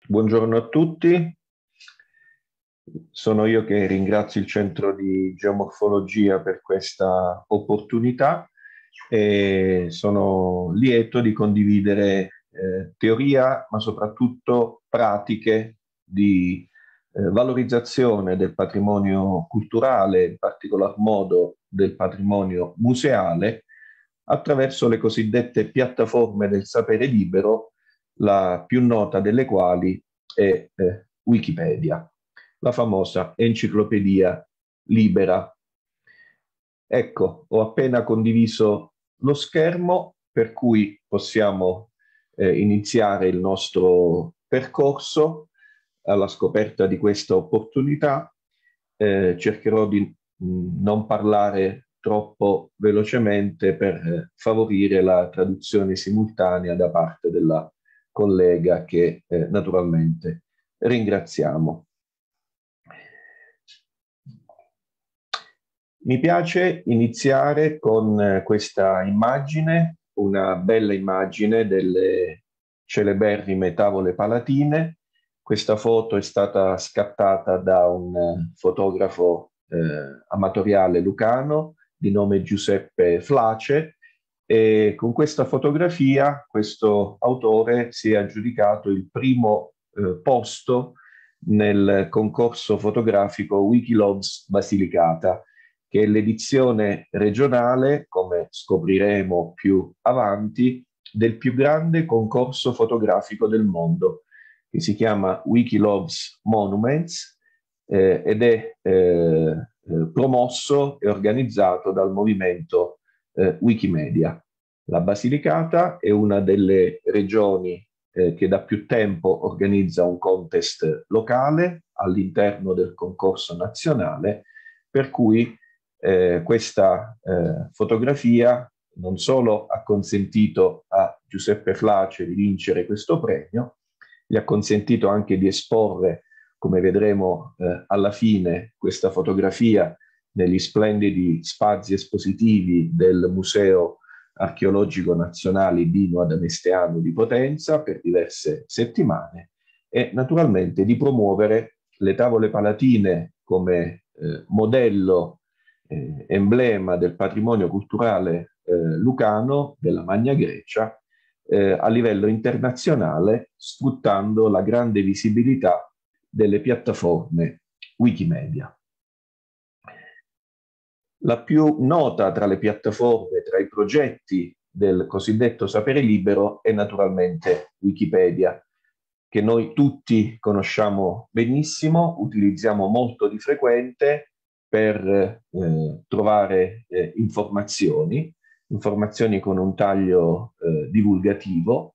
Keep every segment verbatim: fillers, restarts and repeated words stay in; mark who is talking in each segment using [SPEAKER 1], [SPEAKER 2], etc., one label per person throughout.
[SPEAKER 1] Buongiorno a tutti, sono io che ringrazio il Centro di Geomorfologia per questa opportunità e sono lieto di condividere eh, teoria, ma soprattutto pratiche di eh, valorizzazione del patrimonio culturale, in particolar modo del patrimonio museale, attraverso le cosiddette piattaforme del sapere libero, la più nota delle quali è eh, Wikipedia, la famosa enciclopedia libera. Ecco, ho appena condiviso lo schermo, per cui possiamo eh, iniziare il nostro percorso alla scoperta di questa opportunità. Eh, cercherò di mh, non parlare troppo velocemente per eh, favorire la traduzione simultanea da parte della collega che eh, naturalmente ringraziamo. Mi piace iniziare con eh, questa immagine, una bella immagine delle celeberrime tavole palatine. Questa foto è stata scattata da un eh, fotografo eh, amatoriale lucano di nome Giuseppe Flace, e con questa fotografia questo autore si è aggiudicato il primo eh, posto nel concorso fotografico Wikilobs Basilicata, che è l'edizione regionale, come scopriremo più avanti, del più grande concorso fotografico del mondo, che si chiama Wikilobs Monuments eh, ed è eh, eh, promosso e organizzato dal movimento eh, Wikimedia. La Basilicata è una delle regioni eh, che da più tempo organizza un contest locale all'interno del concorso nazionale, per cui eh, questa eh, fotografia non solo ha consentito a Giuseppe Flace di vincere questo premio, gli ha consentito anche di esporre, come vedremo eh, alla fine, questa fotografia negli splendidi spazi espositivi del Museo Archeologico Nazionale Dino Adamestiano di Potenza per diverse settimane e naturalmente di promuovere le tavole palatine come eh, modello, eh, emblema del patrimonio culturale eh, lucano della Magna Grecia eh, a livello internazionale, sfruttando la grande visibilità delle piattaforme Wikimedia. La più nota tra le piattaforme, tra i progetti del cosiddetto sapere libero è naturalmente Wikipedia, che noi tutti conosciamo benissimo, utilizziamo molto di frequente per eh, trovare eh, informazioni, informazioni con un taglio eh, divulgativo.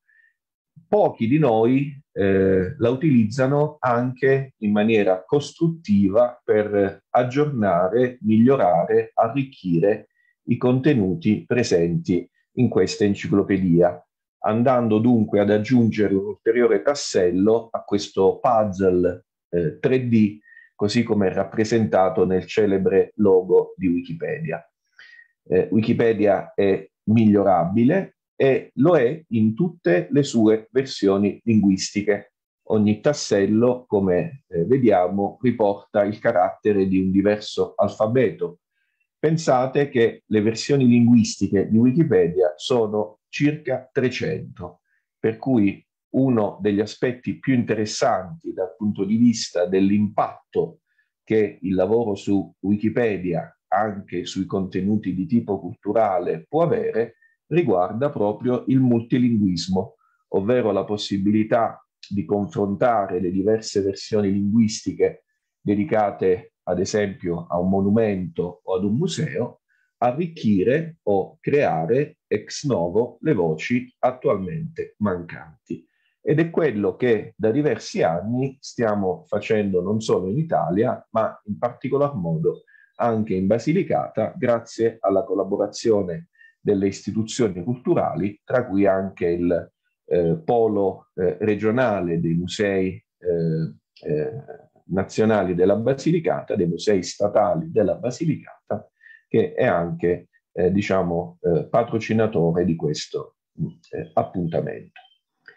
[SPEAKER 1] Pochi di noi eh, la utilizzano anche in maniera costruttiva per aggiornare, migliorare, arricchire i contenuti presenti in questa enciclopedia, andando dunque ad aggiungere un ulteriore tassello a questo puzzle eh, tre D, così come è rappresentato nel celebre logo di Wikipedia. Eh, Wikipedia è migliorabile e lo è in tutte le sue versioni linguistiche. Ogni tassello, come eh, vediamo, riporta il carattere di un diverso alfabeto. Pensate che le versioni linguistiche di Wikipedia sono circa trecento, per cui uno degli aspetti più interessanti dal punto di vista dell'impatto che il lavoro su Wikipedia, anche sui contenuti di tipo culturale, può avere, riguarda proprio il multilinguismo, ovvero la possibilità di confrontare le diverse versioni linguistiche dedicate ad esempio a un monumento o ad un museo, arricchire o creare ex novo le voci attualmente mancanti. Ed è quello che da diversi anni stiamo facendo non solo in Italia, ma in particolar modo anche in Basilicata, grazie alla collaborazione delle istituzioni culturali, tra cui anche il eh, polo eh, regionale dei musei eh, eh, nazionali della Basilicata, dei musei statali della Basilicata, che è anche eh, diciamo, eh, patrocinatore di questo eh, appuntamento.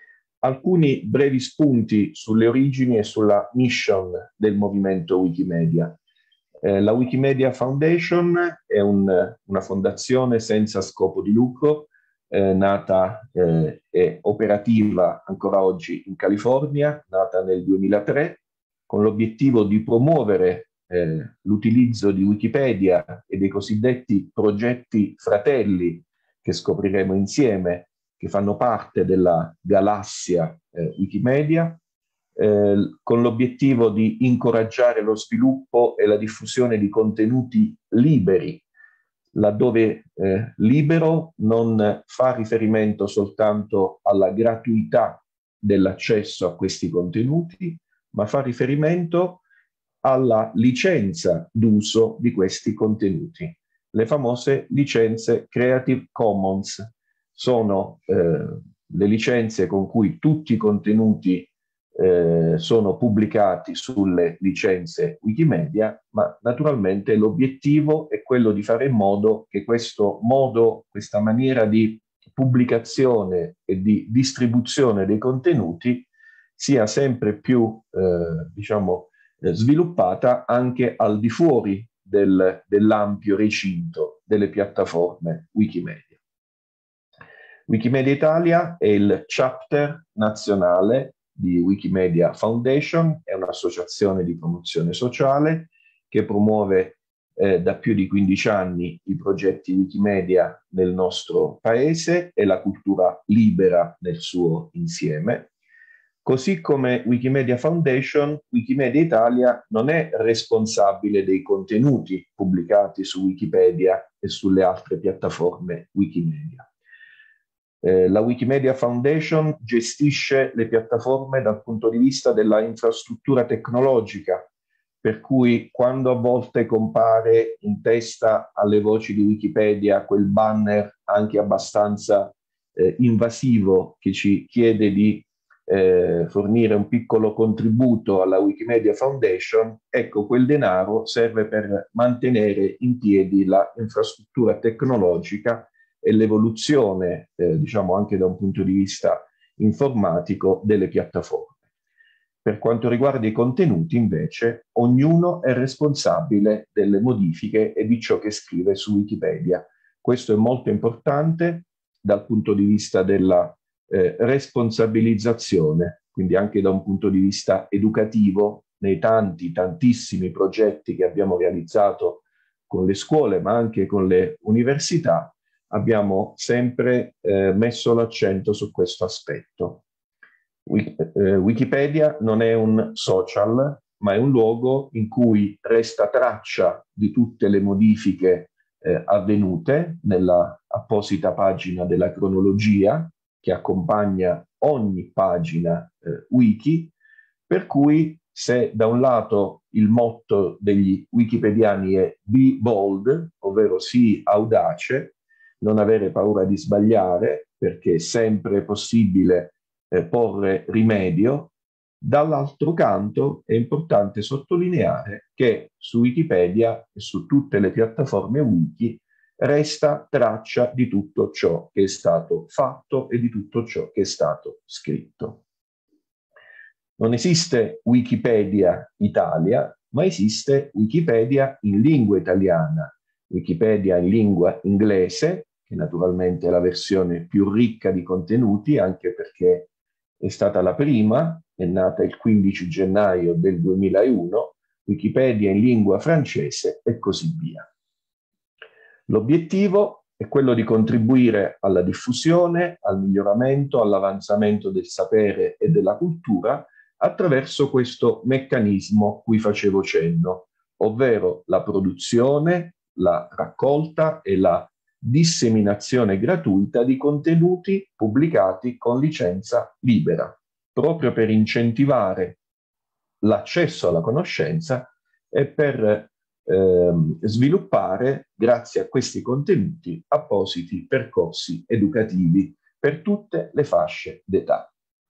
[SPEAKER 1] alcuni brevi spunti sulle origini e sulla mission del movimento Wikimedia. Eh, la Wikimedia Foundation è un, una fondazione senza scopo di lucro, eh, nata eh, e operativa ancora oggi in California, nata nel duemilatré, con l'obiettivo di promuovere eh, l'utilizzo di Wikipedia e dei cosiddetti progetti fratelli che scopriremo insieme, che fanno parte della galassia eh, Wikimedia, eh, con l'obiettivo di incoraggiare lo sviluppo e la diffusione di contenuti liberi, laddove eh, libero non fa riferimento soltanto alla gratuità dell'accesso a questi contenuti, ma fa riferimento alla licenza d'uso di questi contenuti. Le famose licenze Creative Commons sono eh, le licenze con cui tutti i contenuti eh, sono pubblicati sulle licenze Wikimedia, ma naturalmente l'obiettivo è quello di fare in modo che questo modo, questa maniera di pubblicazione e di distribuzione dei contenuti sia sempre più, eh, diciamo, eh, sviluppata anche al di fuori del, dell'ampio recinto delle piattaforme Wikimedia. Wikimedia Italia è il chapter nazionale di Wikimedia Foundation, è un'associazione di promozione sociale che promuove eh, da più di quindici anni i progetti Wikimedia nel nostro paese e la cultura libera nel suo insieme. Così come Wikimedia Foundation, Wikimedia Italia non è responsabile dei contenuti pubblicati su Wikipedia e sulle altre piattaforme Wikimedia. Eh, la Wikimedia Foundation gestisce le piattaforme dal punto di vista della infrastruttura tecnologica, per cui quando a volte compare in testa alle voci di Wikipedia quel banner anche abbastanza eh, invasivo che ci chiede di eh, fornire un piccolo contributo alla Wikimedia Foundation, ecco, quel denaro serve per mantenere in piedi la infrastruttura tecnologica e l'evoluzione, eh, diciamo anche da un punto di vista informatico, delle piattaforme. Per quanto riguarda i contenuti, invece, ognuno è responsabile delle modifiche e di ciò che scrive su Wikipedia. Questo è molto importante dal punto di vista della eh, responsabilizzazione, quindi anche da un punto di vista educativo, nei tanti, tantissimi progetti che abbiamo realizzato con le scuole, ma anche con le università, abbiamo sempre eh, messo l'accento su questo aspetto. Wikipedia non è un social, ma è un luogo in cui resta traccia di tutte le modifiche eh, avvenute nella apposita pagina della cronologia che accompagna ogni pagina eh, wiki, per cui se da un lato il motto degli wikipediani è be bold, ovvero sii audace, non avere paura di sbagliare, perché è sempre possibile Eh, porre rimedio, dall'altro canto è importante sottolineare che su Wikipedia e su tutte le piattaforme wiki resta traccia di tutto ciò che è stato fatto e di tutto ciò che è stato scritto. Non esiste Wikipedia Italia, ma esiste Wikipedia in lingua italiana, Wikipedia in lingua inglese, che naturalmente è la versione più ricca di contenuti, anche perché è stata la prima, è nata il quindici gennaio del duemilauno, Wikipedia in lingua francese e così via. L'obiettivo è quello di contribuire alla diffusione, al miglioramento, all'avanzamento del sapere e della cultura attraverso questo meccanismo cui facevo cenno, ovvero la produzione, la raccolta e la disseminazione gratuita di contenuti pubblicati con licenza libera, proprio per incentivare l'accesso alla conoscenza e per ehm, sviluppare, grazie a questi contenuti, appositi percorsi educativi per tutte le fasce d'età.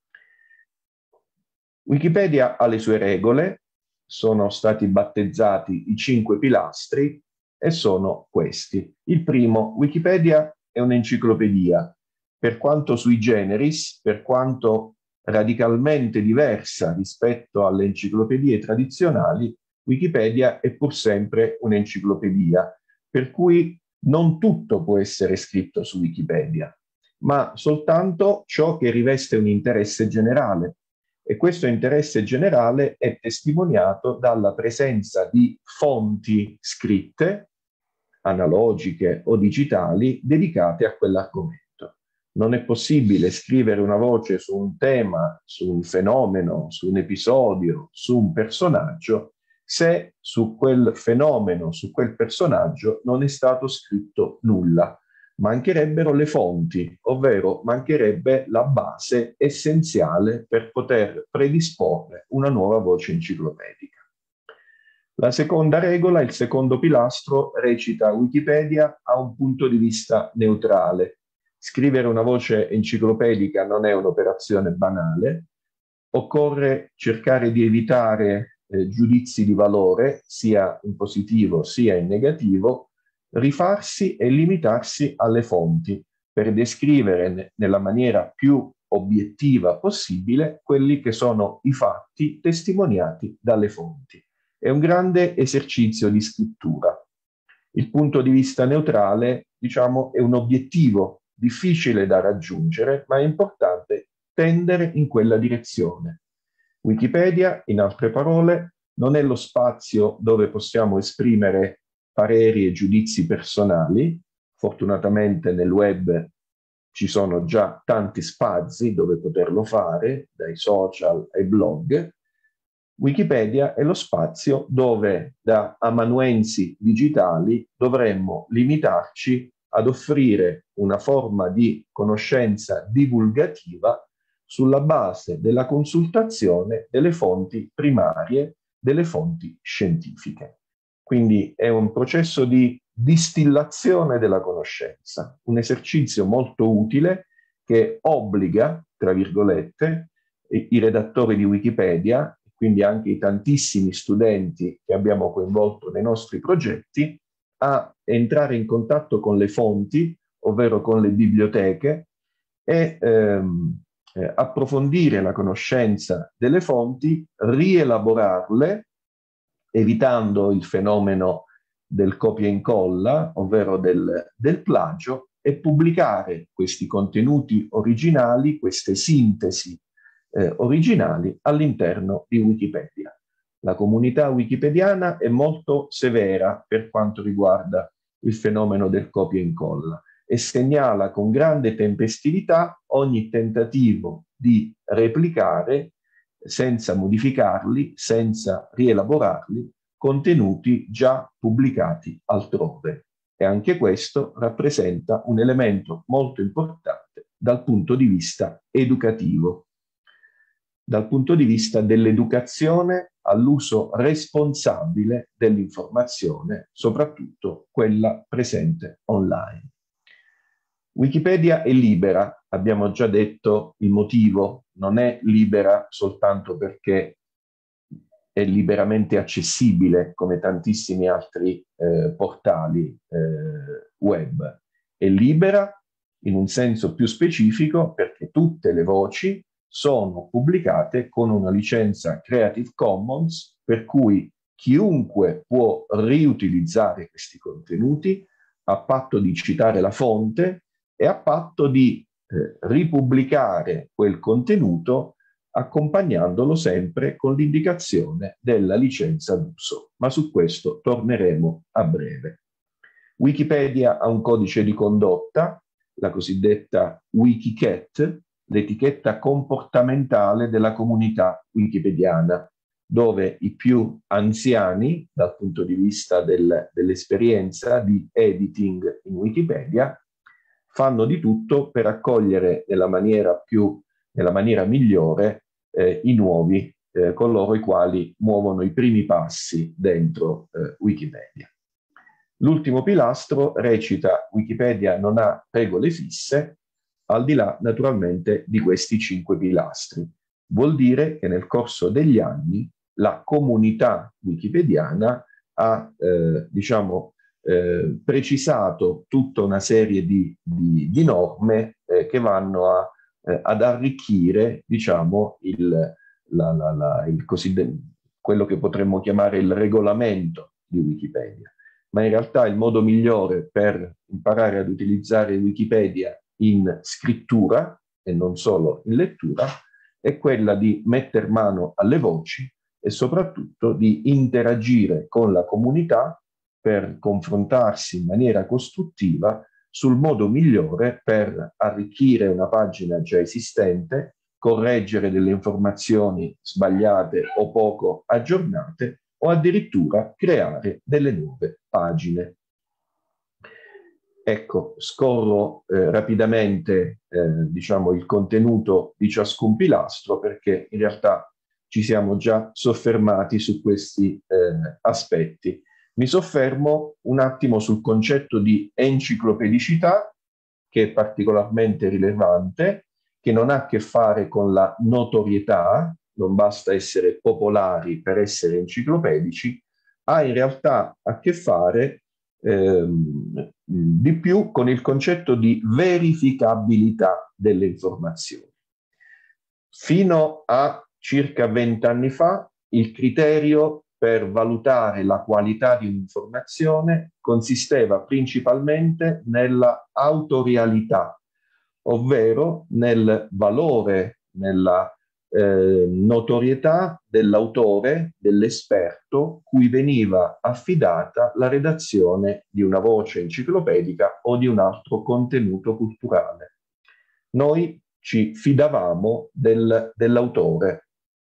[SPEAKER 1] Wikipedia ha le sue regole, sono stati battezzati i cinque pilastri e sono questi. Il primo, Wikipedia è un'enciclopedia, per quanto sui generis, per quanto radicalmente diversa rispetto alle enciclopedie tradizionali, Wikipedia è pur sempre un'enciclopedia, per cui non tutto può essere scritto su Wikipedia, ma soltanto ciò che riveste un interesse generale. E questo interesse generale è testimoniato dalla presenza di fonti scritte, analogiche o digitali, dedicate a quell'argomento. Non è possibile scrivere una voce su un tema, su un fenomeno, su un episodio, su un personaggio, se su quel fenomeno, su quel personaggio non è stato scritto nulla. Mancherebbero le fonti, ovvero mancherebbe la base essenziale per poter predisporre una nuova voce enciclopedica. La seconda regola, il secondo pilastro, recita: Wikipedia ha un punto di vista neutrale. Scrivere una voce enciclopedica non è un'operazione banale, occorre cercare di evitare eh, giudizi di valore, sia in positivo sia in negativo, rifarsi e limitarsi alle fonti per descrivere nella maniera più obiettiva possibile quelli che sono i fatti testimoniati dalle fonti. È un grande esercizio di scrittura. Il punto di vista neutrale, diciamo, è un obiettivo difficile da raggiungere, ma è importante tendere in quella direzione. Wikipedia, in altre parole, non è lo spazio dove possiamo esprimere pareri e giudizi personali. Fortunatamente nel web ci sono già tanti spazi dove poterlo fare, dai social ai blog. Wikipedia è lo spazio dove, da amanuensi digitali, dovremmo limitarci ad offrire una forma di conoscenza divulgativa sulla base della consultazione delle fonti primarie, delle fonti scientifiche. Quindi è un processo di distillazione della conoscenza, un esercizio molto utile che obbliga, tra virgolette, i redattori di Wikipedia, quindi anche i tantissimi studenti che abbiamo coinvolto nei nostri progetti, a entrare in contatto con le fonti, ovvero con le biblioteche, e ehm, eh, approfondire la conoscenza delle fonti, rielaborarle, evitando il fenomeno del copia e incolla, ovvero del, del plagio, e pubblicare questi contenuti originali, queste sintesi eh, originali all'interno di Wikipedia. La comunità wikipediana è molto severa per quanto riguarda il fenomeno del copia e incolla e segnala con grande tempestività ogni tentativo di replicare, senza modificarli, senza rielaborarli, contenuti già pubblicati altrove. E anche questo rappresenta un elemento molto importante dal punto di vista educativo, dal punto di vista dell'educazione all'uso responsabile dell'informazione, soprattutto quella presente online. Wikipedia è libera, abbiamo già detto il motivo, non è libera soltanto perché è liberamente accessibile come tantissimi altri eh, portali eh, web. È libera in un senso più specifico perché tutte le voci sono pubblicate con una licenza Creative Commons, per cui chiunque può riutilizzare questi contenuti a patto di citare la fonte e a patto di eh, ripubblicare quel contenuto accompagnandolo sempre con l'indicazione della licenza d'uso. Ma su questo torneremo a breve. Wikipedia ha un codice di condotta, la cosiddetta Wikicat, l'etichetta comportamentale della comunità wikipediana, dove i più anziani, dal punto di vista del, dell'esperienza di editing in Wikipedia, fanno di tutto per accogliere nella maniera più, nella maniera migliore eh, i nuovi, eh, coloro i quali muovono i primi passi dentro eh, Wikipedia. L'ultimo pilastro recita: Wikipedia non ha regole fisse, al di là naturalmente di questi cinque pilastri. Vuol dire che nel corso degli anni la comunità wikipediana ha, eh, diciamo, eh, precisato tutta una serie di, di, di norme eh, che vanno a eh, ad arricchire, diciamo, il, la, la, la, il cosiddetto, quello che potremmo chiamare il regolamento di Wikipedia. Ma in realtà il modo migliore per imparare ad utilizzare Wikipedia in scrittura e non solo in lettura è quella di metter mano alle voci e soprattutto di interagire con la comunità per confrontarsi in maniera costruttiva sul modo migliore per arricchire una pagina già esistente, correggere delle informazioni sbagliate o poco aggiornate o addirittura creare delle nuove pagine. Ecco, scorro eh, rapidamente eh, diciamo, il contenuto di ciascun pilastro perché in realtà ci siamo già soffermati su questi eh, aspetti. Mi soffermo un attimo sul concetto di enciclopedicità, che è particolarmente rilevante, che non ha a che fare con la notorietà, non basta essere popolari per essere enciclopedici, ha in realtà a che fare ehm, di più con il concetto di verificabilità delle informazioni. Fino a circa vent'anni fa il criterio per valutare la qualità di un'informazione consisteva principalmente nella autorialità, ovvero nel valore, nella eh, notorietà dell'autore, dell'esperto cui veniva affidata la redazione di una voce enciclopedica o di un altro contenuto culturale. Noi ci fidavamo del, dell'autore.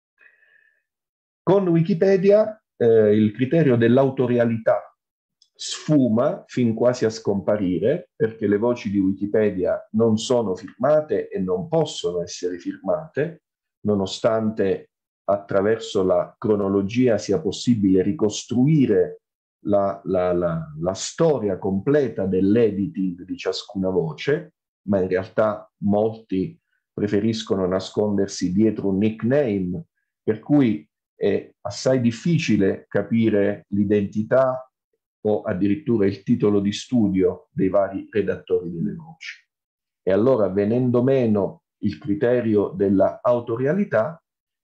[SPEAKER 1] Con Wikipedia eh, il criterio dell'autorialità sfuma fin quasi a scomparire perché le voci di Wikipedia non sono firmate e non possono essere firmate, nonostante attraverso la cronologia sia possibile ricostruire la, la, la, la storia completa dell'editing di ciascuna voce, ma in realtà molti preferiscono nascondersi dietro un nickname, per cui è assai difficile capire l'identità o addirittura il titolo di studio dei vari redattori delle voci. E allora, venendo meno il criterio della autorialità,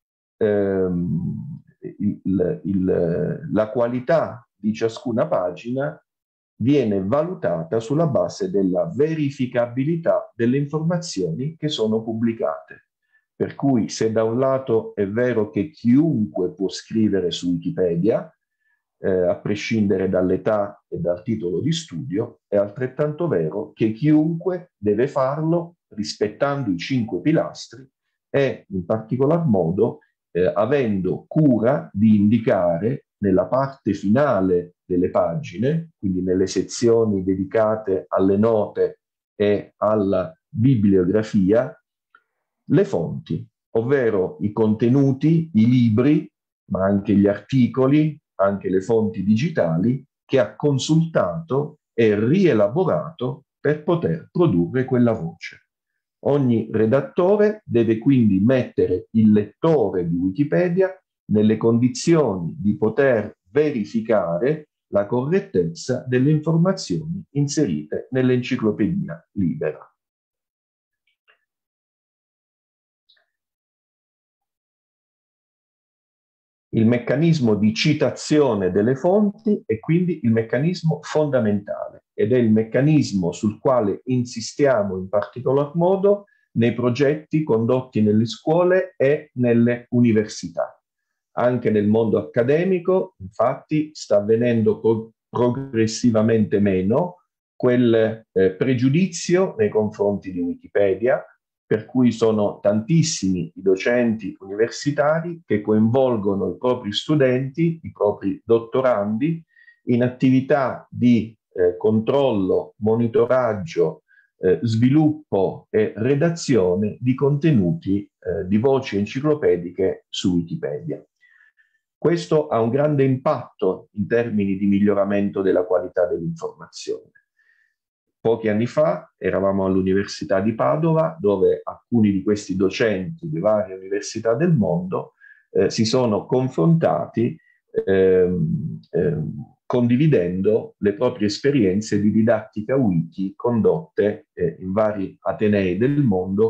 [SPEAKER 1] ehm, il, il, la qualità di ciascuna pagina viene valutata sulla base della verificabilità delle informazioni che sono pubblicate. Per cui se da un lato è vero che chiunque può scrivere su Wikipedia, eh, a prescindere dall'età e dal titolo di studio, è altrettanto vero che chiunque deve farlo rispettando i cinque pilastri e in particolar modo eh, avendo cura di indicare nella parte finale delle pagine, quindi nelle sezioni dedicate alle note e alla bibliografia, le fonti, ovvero i contenuti, i libri, ma anche gli articoli, anche le fonti digitali che ha consultato e rielaborato per poter produrre quella voce. Ogni redattore deve quindi mettere il lettore di Wikipedia nelle condizioni di poter verificare la correttezza delle informazioni inserite nell'enciclopedia libera. Il meccanismo di citazione delle fonti è quindi il meccanismo fondamentale ed è il meccanismo sul quale insistiamo in particolar modo nei progetti condotti nelle scuole e nelle università. Anche nel mondo accademico, infatti, sta avvenendo pro- progressivamente meno quel eh, pregiudizio nei confronti di Wikipedia, per cui sono tantissimi i docenti universitari che coinvolgono i propri studenti, i propri dottorandi, in attività di eh, controllo, monitoraggio, eh, sviluppo e redazione di contenuti eh, di voci enciclopediche su Wikipedia. Questo ha un grande impatto in termini di miglioramento della qualità dell'informazione. Pochi anni fa eravamo all'Università di Padova, dove alcuni di questi docenti di varie università del mondo eh, si sono confrontati ehm, ehm, condividendo le proprie esperienze di didattica wiki condotte eh, in vari atenei del mondo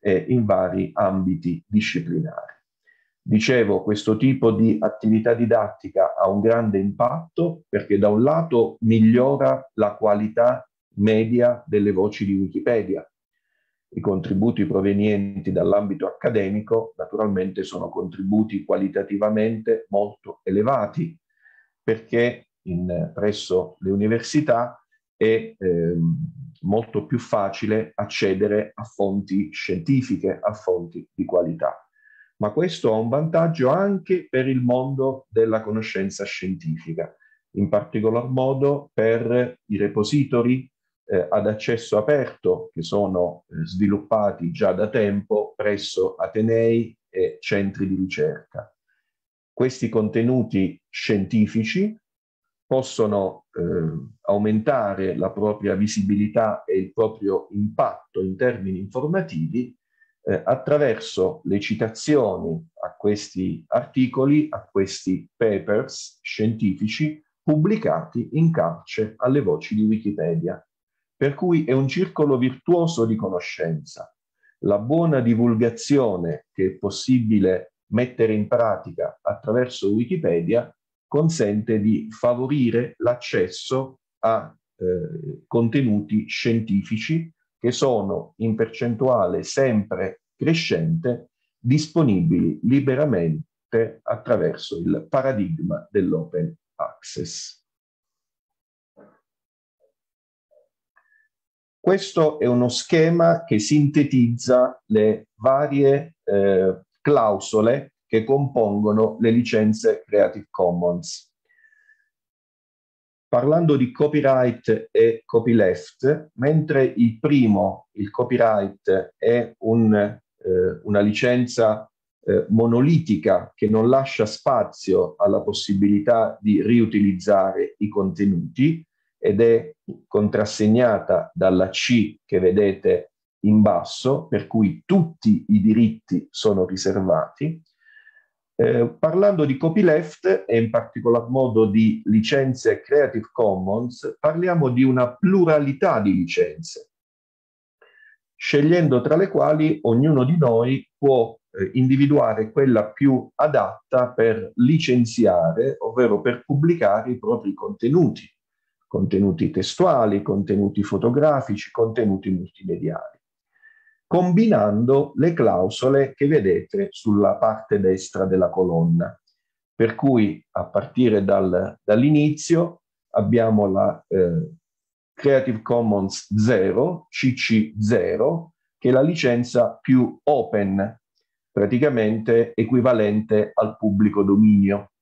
[SPEAKER 1] eh, in vari ambiti disciplinari. Dicevo, questo tipo di attività didattica ha un grande impatto perché da un lato migliora la qualità media delle voci di Wikipedia. I contributi provenienti dall'ambito accademico naturalmente sono contributi qualitativamente molto elevati perché in, presso le università è eh, molto più facile accedere a fonti scientifiche, a fonti di qualità. Ma questo ha un vantaggio anche per il mondo della conoscenza scientifica, in particolar modo per i repository eh, ad accesso aperto che sono eh, sviluppati già da tempo presso atenei e centri di ricerca. Questi contenuti scientifici possono eh, aumentare la propria visibilità e il proprio impatto in termini informativi eh, attraverso le citazioni a questi articoli, a questi papers scientifici pubblicati in calce alle voci di Wikipedia. Per cui è un circolo virtuoso di conoscenza. La buona divulgazione che è possibile mettere in pratica attraverso Wikipedia consente di favorire l'accesso a eh, contenuti scientifici che sono in percentuale sempre crescente disponibili liberamente attraverso il paradigma dell'open access. Questo è uno schema che sintetizza le varie eh, clausole che compongono le licenze Creative Commons. Parlando di copyright e copyleft, mentre il primo, il copyright, è un, eh, una licenza eh, monolitica che non lascia spazio alla possibilità di riutilizzare i contenuti ed è contrassegnata dalla C che vedete in basso, per cui tutti i diritti sono riservati. Eh, parlando di copyleft e in particolar modo di licenze Creative Commons, parliamo di una pluralità di licenze, scegliendo tra le quali ognuno di noi può eh, individuare quella più adatta per licenziare, ovvero per pubblicare i propri contenuti, contenuti testuali, contenuti fotografici, contenuti multimediali, combinando le clausole che vedete sulla parte destra della colonna. Per cui a partire dal, dall'inizio abbiamo la eh, Creative Commons zero, C C zero, che è la licenza più open, praticamente equivalente al pubblico dominio.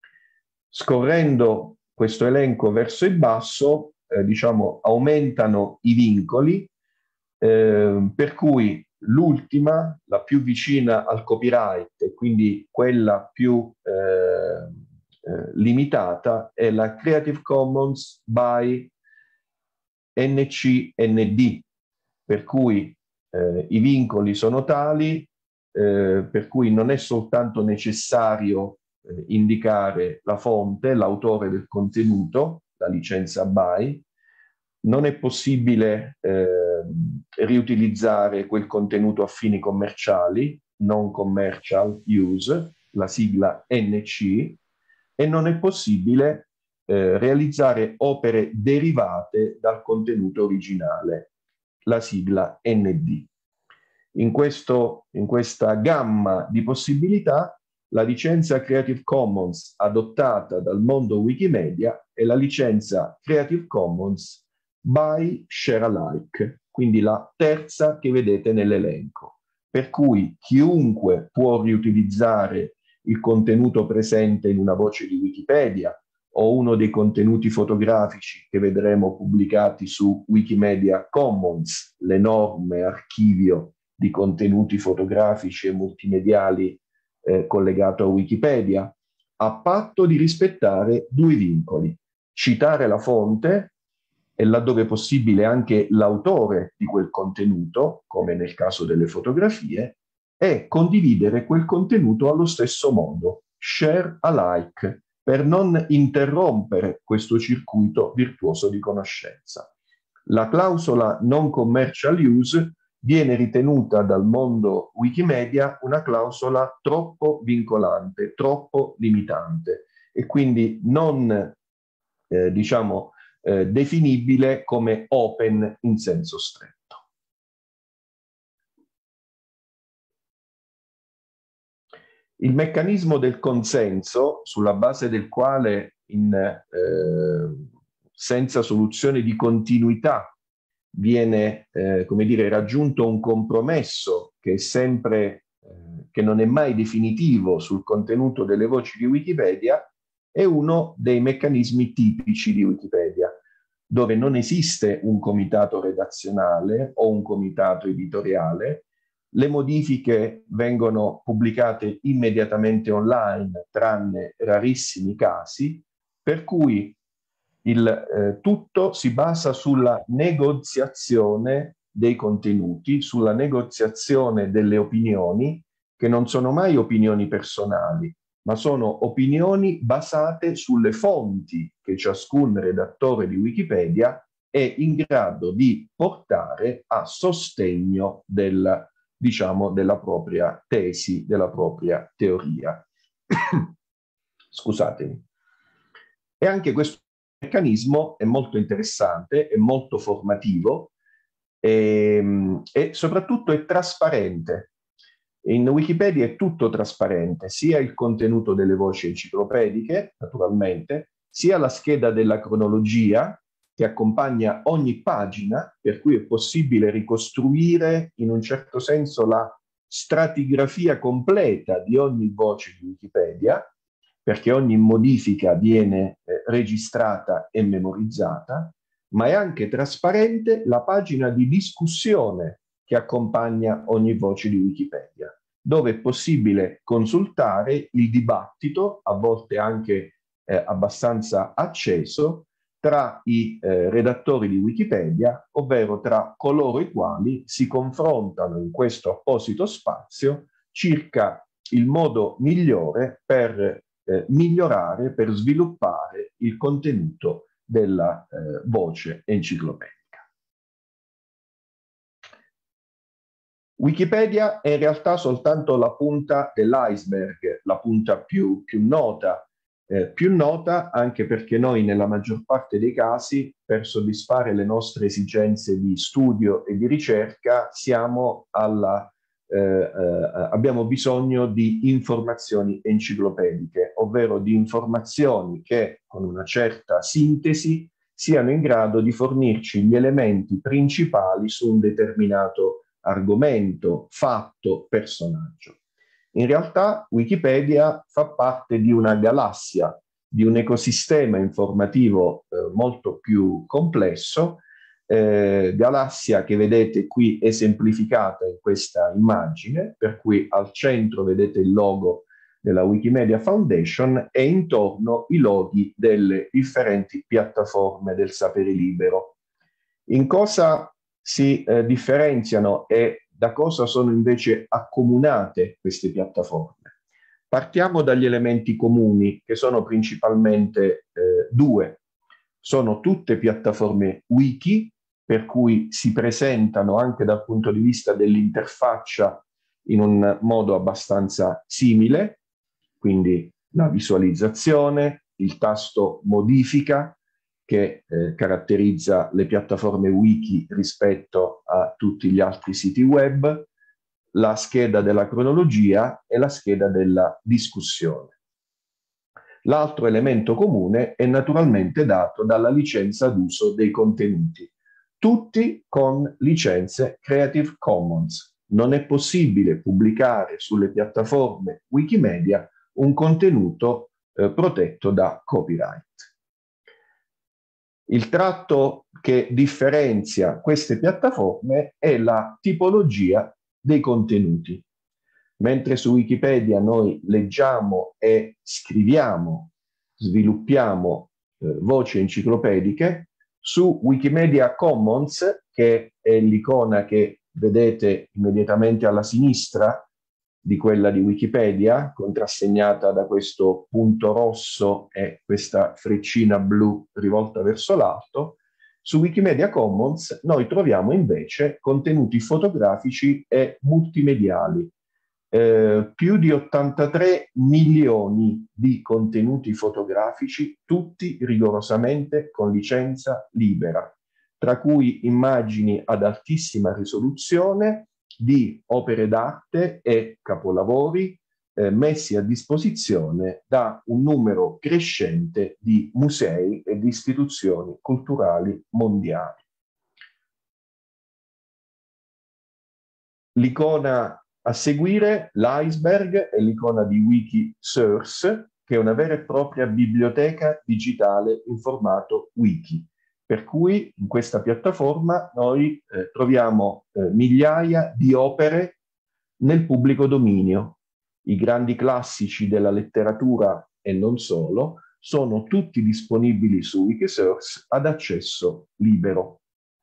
[SPEAKER 1] Scorrendo questo elenco verso il basso, eh, diciamo, aumentano i vincoli, eh, per cui l'ultima, la più vicina al copyright, e quindi quella più eh, eh, limitata, è la Creative Commons by N C N D, per cui eh, i vincoli sono tali, eh, per cui non è soltanto necessario eh, indicare la fonte, l'autore del contenuto, la licenza by, non è possibile eh, riutilizzare quel contenuto a fini commerciali, non commercial use, la sigla N C, e non è possibile eh, realizzare opere derivate dal contenuto originale, la sigla N D. In, questo, in questa gamma di possibilità, la licenza Creative Commons adottata dal mondo Wikimedia è la licenza Creative Commons by Share Alike, quindi la terza che vedete nell'elenco, per cui chiunque può riutilizzare il contenuto presente in una voce di Wikipedia o uno dei contenuti fotografici che vedremo pubblicati su Wikimedia Commons, l'enorme archivio di contenuti fotografici e multimediali eh, collegato a Wikipedia, a patto di rispettare due vincoli: citare la fonte e laddove possibile anche l'autore di quel contenuto, come nel caso delle fotografie, e condividere quel contenuto allo stesso modo, share alike, per non interrompere questo circuito virtuoso di conoscenza. La clausola non commercial use viene ritenuta dal mondo Wikimedia una clausola troppo vincolante, troppo limitante e quindi non, eh, diciamo, eh, definibile come open in senso stretto. Il meccanismo del consenso, sulla base del quale in, eh, senza soluzione di continuità viene, eh, come dire, raggiunto un compromesso che è sempre, eh, che non è mai definitivo sul contenuto delle voci di Wikipedia, è uno dei meccanismi tipici di Wikipedia, dove non esiste un comitato redazionale o un comitato editoriale. Le modifiche vengono pubblicate immediatamente online, tranne rarissimi casi, per cui il eh, tutto si basa sulla negoziazione dei contenuti, sulla negoziazione delle opinioni, che non sono mai opinioni personali, ma sono opinioni basate sulle fonti che ciascun redattore di Wikipedia è in grado di portare a sostegno del, diciamo, della propria tesi, della propria teoria. Scusatemi. E anche questo meccanismo è molto interessante, è molto formativo e, e soprattutto è trasparente. In Wikipedia è tutto trasparente, sia il contenuto delle voci enciclopediche, naturalmente, sia la scheda della cronologia che accompagna ogni pagina, per cui è possibile ricostruire in un certo senso la stratigrafia completa di ogni voce di Wikipedia, perché ogni modifica viene eh, registrata e memorizzata, ma è anche trasparente la pagina di discussione che accompagna ogni voce di Wikipedia, dove è possibile consultare il dibattito, a volte anche eh, abbastanza acceso, tra i eh, redattori di Wikipedia, ovvero tra coloro i quali si confrontano in questo apposito spazio circa il modo migliore per eh, migliorare, per sviluppare il contenuto della eh, voce enciclopedica. Wikipedia è in realtà soltanto la punta dell'iceberg, la punta più, più nota, eh, più nota anche perché noi nella maggior parte dei casi, per soddisfare le nostre esigenze di studio e di ricerca, siamo alla, eh, eh, abbiamo bisogno di informazioni enciclopediche, ovvero di informazioni che con una certa sintesi siano in grado di fornirci gli elementi principali su un determinato argomento, fatto, personaggio. In realtà Wikipedia fa parte di una galassia, di un ecosistema informativo eh, molto più complesso, eh, galassia che vedete qui esemplificata in questa immagine, per cui al centro vedete il logo della Wikimedia Foundation e intorno i loghi delle differenti piattaforme del sapere libero. In cosa si eh, differenziano e da cosa sono invece accomunate queste piattaforme? Partiamo dagli elementi comuni, che sono principalmente eh, due. Sono tutte piattaforme wiki, per cui si presentano anche dal punto di vista dell'interfaccia in un modo abbastanza simile, quindi la visualizzazione, il tasto modifica, che eh, caratterizza le piattaforme wiki rispetto a tutti gli altri siti web, la scheda della cronologia e la scheda della discussione. L'altro elemento comune è naturalmente dato dalla licenza d'uso dei contenuti, tutti con licenze Creative Commons. Non è possibile pubblicare sulle piattaforme Wikimedia un contenuto eh, protetto da copyright. Il tratto che differenzia queste piattaforme è la tipologia dei contenuti. Mentre su Wikipedia noi leggiamo e scriviamo, sviluppiamo eh, voci enciclopediche, su Wikimedia Commons, che è l'icona che vedete immediatamente alla sinistra di quella di Wikipedia, contrassegnata da questo punto rosso e questa freccina blu rivolta verso l'alto, Su Wikimedia Commons noi troviamo invece contenuti fotografici e multimediali. Eh, più di ottantatré milioni di contenuti fotografici, tutti rigorosamente con licenza libera, tra cui immagini ad altissima risoluzione di opere d'arte e capolavori eh, messi a disposizione da un numero crescente di musei e di istituzioni culturali mondiali. L'icona a seguire, l'iceberg, è l'icona di Wikisource, che è una vera e propria biblioteca digitale in formato wiki. Per cui in questa piattaforma noi eh, troviamo eh, migliaia di opere nel pubblico dominio. I grandi classici della letteratura e non solo sono tutti disponibili su Wikisource ad accesso libero.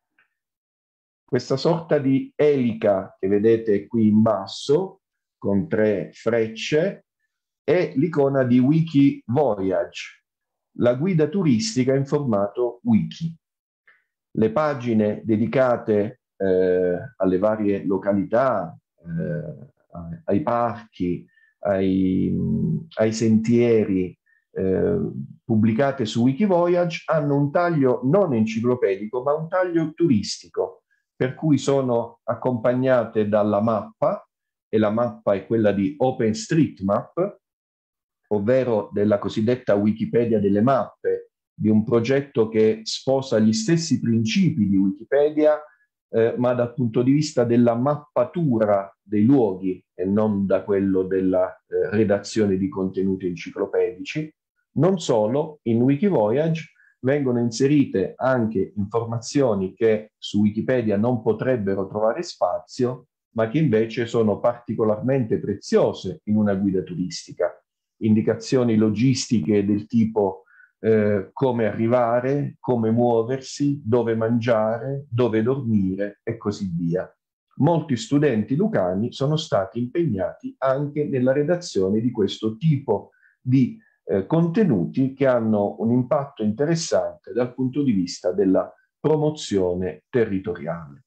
[SPEAKER 1] Questa sorta di elica che vedete qui in basso, con tre frecce, è l'icona di Wikivoyage, la guida turistica in formato wiki. Le pagine dedicate eh, alle varie località, eh, ai parchi, ai, ai sentieri, eh, pubblicate su Wikivoyage hanno un taglio non enciclopedico, ma un taglio turistico, per cui sono accompagnate dalla mappa, e la mappa è quella di OpenStreetMap, ovvero della cosiddetta Wikipedia delle mappe, di un progetto che sposa gli stessi principi di Wikipedia, eh, ma dal punto di vista della mappatura dei luoghi e non da quello della eh, redazione di contenuti enciclopedici. Non solo, in Wikivoyage vengono inserite anche informazioni che su Wikipedia non potrebbero trovare spazio, ma che invece sono particolarmente preziose in una guida turistica. Indicazioni logistiche del tipo eh, come arrivare, come muoversi, dove mangiare, dove dormire e così via. Molti studenti lucani sono stati impegnati anche nella redazione di questo tipo di eh, contenuti che hanno un impatto interessante dal punto di vista della promozione territoriale.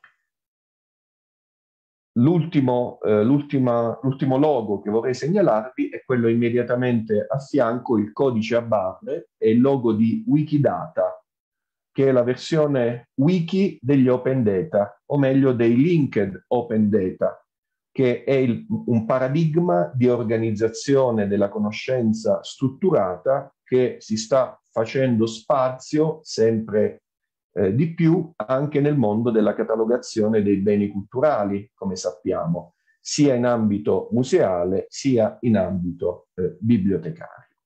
[SPEAKER 1] L'ultimo eh, l'ultimo logo che vorrei segnalarvi è quello immediatamente a fianco, il codice a barre, è il logo di Wikidata, che è la versione wiki degli open data, o meglio dei linked open data, che è il, un paradigma di organizzazione della conoscenza strutturata che si sta facendo spazio sempre Eh, di più anche nel mondo della catalogazione dei beni culturali, come sappiamo, sia in ambito museale sia in ambito eh, bibliotecario.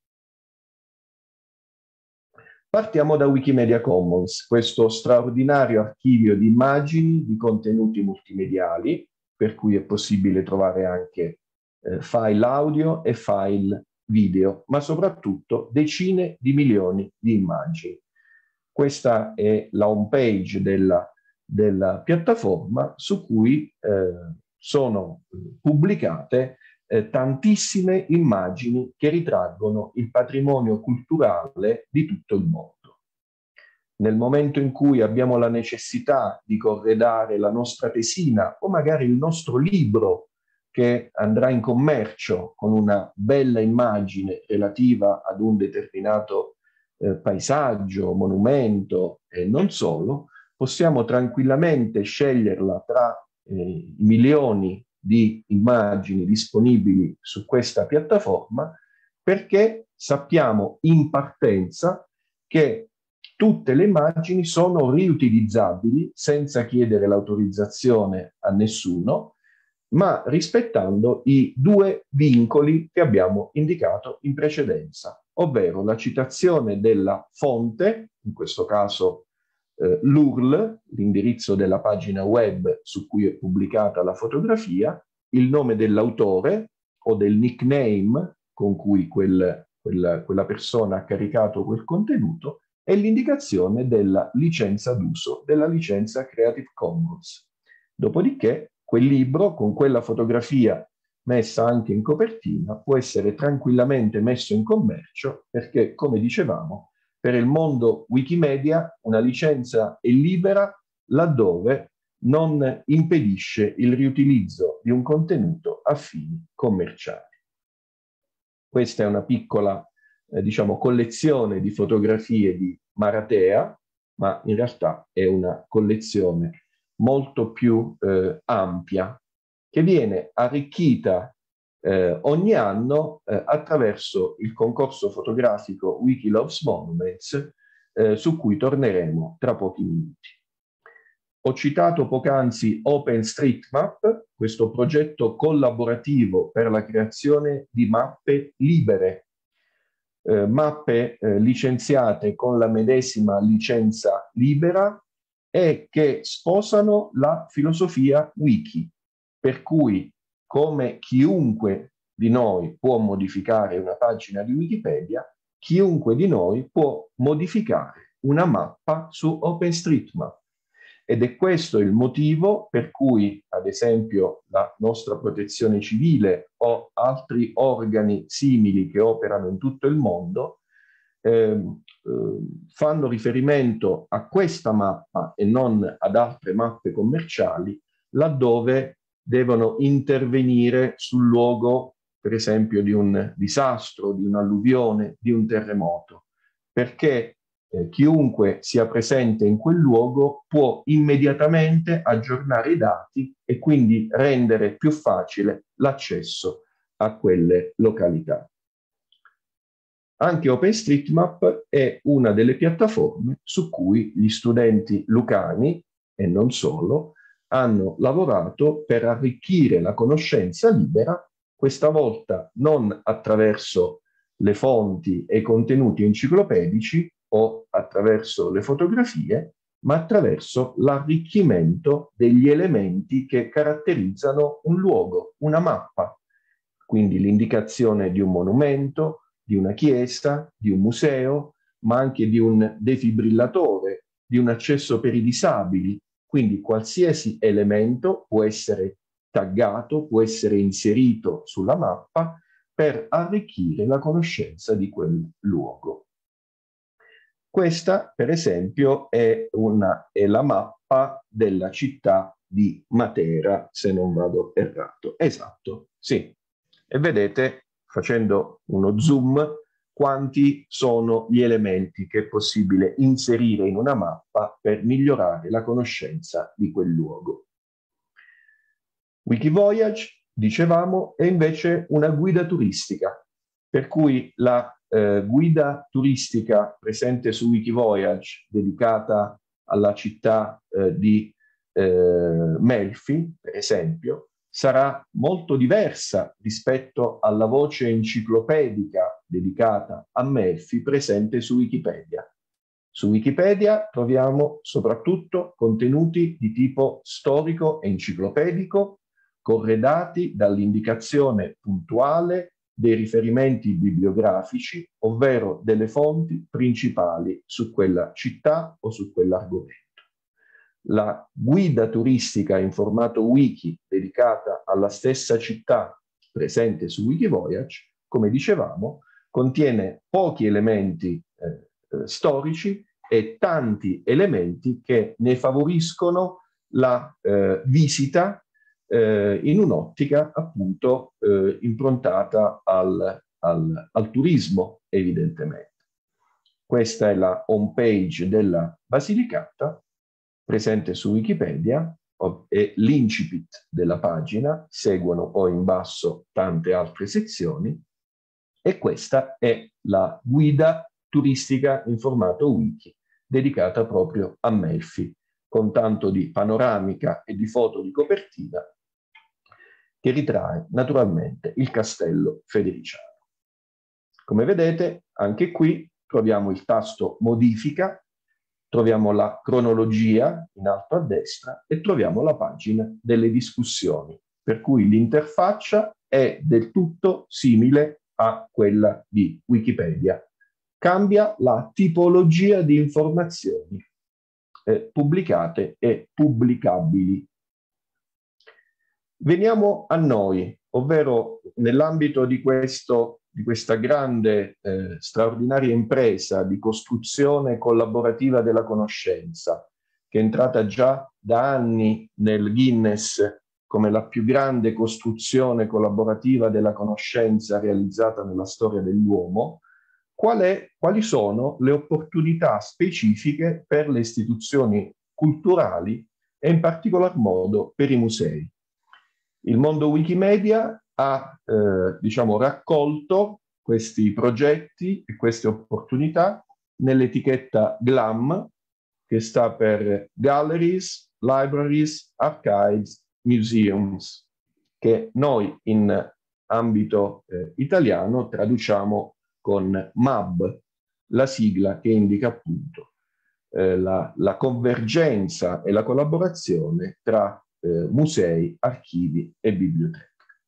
[SPEAKER 1] Partiamo da Wikimedia Commons, questo straordinario archivio di immagini, di contenuti multimediali, per cui è possibile trovare anche eh, file audio e file video, ma soprattutto decine di milioni di immagini. Questa è la home page della, della piattaforma, su cui eh, sono pubblicate eh, tantissime immagini che ritraggono il patrimonio culturale di tutto il mondo. Nel momento in cui abbiamo la necessità di corredare la nostra tesina o magari il nostro libro che andrà in commercio con una bella immagine relativa ad un determinato Eh, paesaggio, monumento e non solo, possiamo tranquillamente sceglierla tra eh, i milioni di immagini disponibili su questa piattaforma, perché sappiamo in partenza che tutte le immagini sono riutilizzabili senza chiedere l'autorizzazione a nessuno, ma rispettando i due vincoli che abbiamo indicato in precedenza, ovvero la citazione della fonte, in questo caso eh, l'U R L, l'indirizzo della pagina web su cui è pubblicata la fotografia, il nome dell'autore o del nickname con cui quel, quel, quella persona ha caricato quel contenuto e l'indicazione della licenza d'uso, della licenza Creative Commons. Dopodiché quel libro con quella fotografia messa anche in copertina può essere tranquillamente messo in commercio perché, come dicevamo, Per il mondo Wikimedia una licenza è libera laddove non impedisce il riutilizzo di un contenuto a fini commerciali. Questa è una piccola, eh, diciamo, collezione di fotografie di Maratea, ma in realtà è una collezione molto più eh, ampia, che viene arricchita eh, ogni anno eh, attraverso il concorso fotografico Wiki Loves Monuments, eh, su cui torneremo tra pochi minuti. Ho citato poc'anzi OpenStreetMap, questo progetto collaborativo per la creazione di mappe libere, eh, mappe eh, licenziate con la medesima licenza libera e che sposano la filosofia wiki, per cui come chiunque di noi può modificare una pagina di Wikipedia, chiunque di noi può modificare una mappa su OpenStreetMap. Ed è questo il motivo per cui, ad esempio, la nostra protezione civile o altri organi simili che operano in tutto il mondo eh, eh, fanno riferimento a questa mappa e non ad altre mappe commerciali, laddove devono intervenire sul luogo, per esempio, di un disastro, di un'alluvione, di un terremoto, perché Eh, chiunque sia presente in quel luogo può immediatamente aggiornare i dati e quindi rendere più facile l'accesso a quelle località. Anche OpenStreetMap è una delle piattaforme su cui gli studenti lucani, e non solo, hanno lavorato per arricchire la conoscenza libera, questa volta non attraverso le fonti e i contenuti enciclopedici, o attraverso le fotografie, ma attraverso l'arricchimento degli elementi che caratterizzano un luogo, una mappa. Quindi l'indicazione di un monumento, di una chiesa, di un museo, ma anche di un defibrillatore, di un accesso per i disabili. Quindi qualsiasi elemento può essere taggato, può essere inserito sulla mappa per arricchire la conoscenza di quel luogo. Questa, per esempio, è, una, è la mappa della città di Matera, se non vado errato. Esatto, sì. E vedete, facendo uno zoom, quanti sono gli elementi che è possibile inserire in una mappa per migliorare la conoscenza di quel luogo. Wikivoyage, dicevamo, è invece una guida turistica, per cui la eh, guida turistica presente su Wikivoyage, dedicata alla città eh, di eh, Melfi, per esempio, sarà molto diversa rispetto alla voce enciclopedica dedicata a Melfi presente su Wikipedia. Su Wikipedia troviamo soprattutto contenuti di tipo storico e enciclopedico, corredati dall'indicazione puntuale dei riferimenti bibliografici, ovvero delle fonti principali su quella città o su quell'argomento. La guida turistica in formato wiki dedicata alla stessa città presente su Wikivoyage, come dicevamo, contiene pochi elementi eh, eh, storici e tanti elementi che ne favoriscono la eh, visita eh, in un'ottica appunto eh, improntata al, al, al turismo, evidentemente. Questa è la home page della Basilicata, presente su Wikipedia, e l'incipit della pagina, seguono poi in basso tante altre sezioni, e questa è la guida turistica in formato wiki, dedicata proprio a Melfi, con tanto di panoramica e di foto di copertina, che ritrae naturalmente il castello federiciano. Come vedete, anche qui troviamo il tasto modifica, troviamo la cronologia in alto a destra e troviamo la pagina delle discussioni, per cui l'interfaccia è del tutto simile a quella di Wikipedia. Cambia la tipologia di informazioni eh, pubblicate e pubblicabili. Veniamo a noi, ovvero nell'ambito di questo di questa grande, eh, straordinaria impresa di costruzione collaborativa della conoscenza, che è entrata già da anni nel Guinness come la più grande costruzione collaborativa della conoscenza realizzata nella storia dell'uomo, qual è, quali sono le opportunità specifiche per le istituzioni culturali e in particolar modo per i musei. Il mondo Wikimedia ha eh, diciamo, raccolto questi progetti e queste opportunità nell'etichetta GLAM, che sta per Galleries, Libraries, Archives, Museums, che noi in ambito eh, italiano traduciamo con M A B, la sigla che indica appunto eh, la, la convergenza e la collaborazione tra eh, musei, archivi e biblioteche.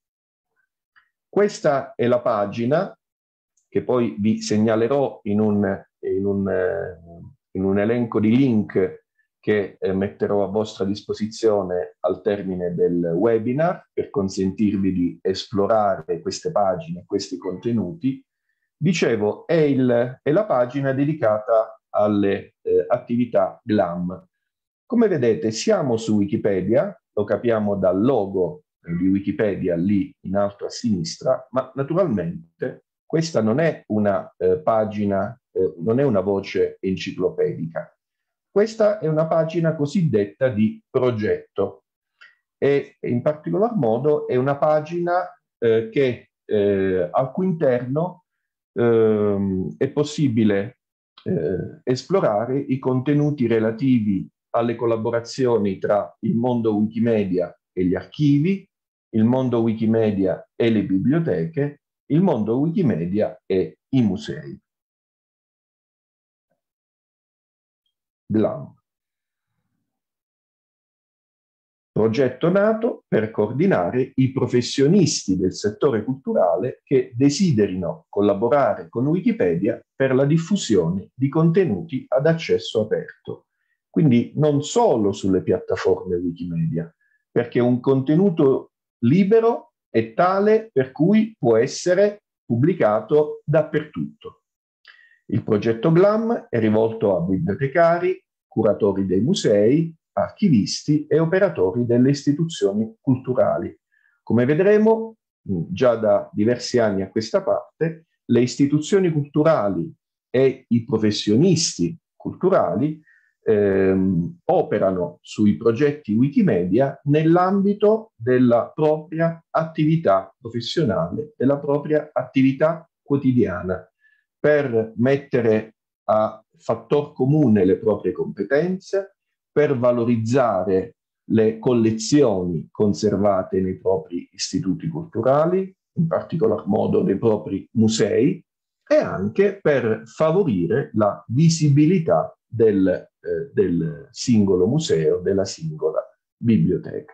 [SPEAKER 1] Questa è la pagina che poi vi segnalerò in un, in un, eh, in un elenco di link che eh, metterò a vostra disposizione al termine del webinar per consentirvi di esplorare queste pagine, questi contenuti. Dicevo, è, il, è la pagina dedicata alle eh, attività GLAM. Come vedete, siamo su Wikipedia, lo capiamo dal logo eh, di Wikipedia lì in alto a sinistra, ma naturalmente questa non è una eh, pagina, eh, non è una voce enciclopedica. Questa è una pagina cosiddetta di progetto e in particolar modo è una pagina eh, che, eh, al cui interno eh, è possibile eh, esplorare i contenuti relativi alle collaborazioni tra il mondo Wikimedia e gli archivi, il mondo Wikimedia e le biblioteche, il mondo Wikimedia e i musei. GLAM. Progetto nato per coordinare i professionisti del settore culturale che desiderino collaborare con Wikipedia per la diffusione di contenuti ad accesso aperto. Quindi non solo sulle piattaforme Wikimedia, perché un contenuto libero è tale per cui può essere pubblicato dappertutto. Il progetto GLAM è rivolto a bibliotecari, curatori dei musei, archivisti e operatori delle istituzioni culturali. Come vedremo, già da diversi anni a questa parte, le istituzioni culturali e i professionisti culturali ehm, operano sui progetti Wikimedia nell'ambito della propria attività professionale, della propria attività quotidiana, per mettere a fattor comune le proprie competenze, per valorizzare le collezioni conservate nei propri istituti culturali, in particolar modo nei propri musei, e anche per favorire la visibilità del, eh, del singolo museo, della singola biblioteca.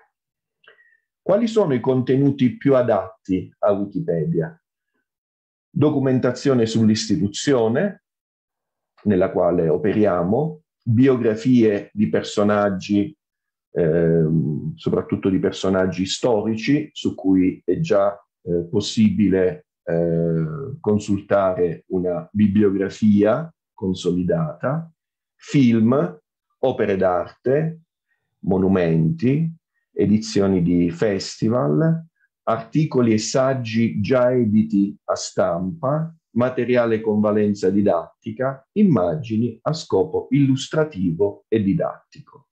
[SPEAKER 1] Quali sono i contenuti più adatti a Wikipedia? Documentazione sull'istituzione nella quale operiamo, biografie di personaggi, eh, soprattutto di personaggi storici, su cui è già eh, possibile eh, consultare una bibliografia consolidata, film, opere d'arte, monumenti, edizioni di festival, articoli e saggi già editi a stampa, materiale con valenza didattica, immagini a scopo illustrativo e didattico.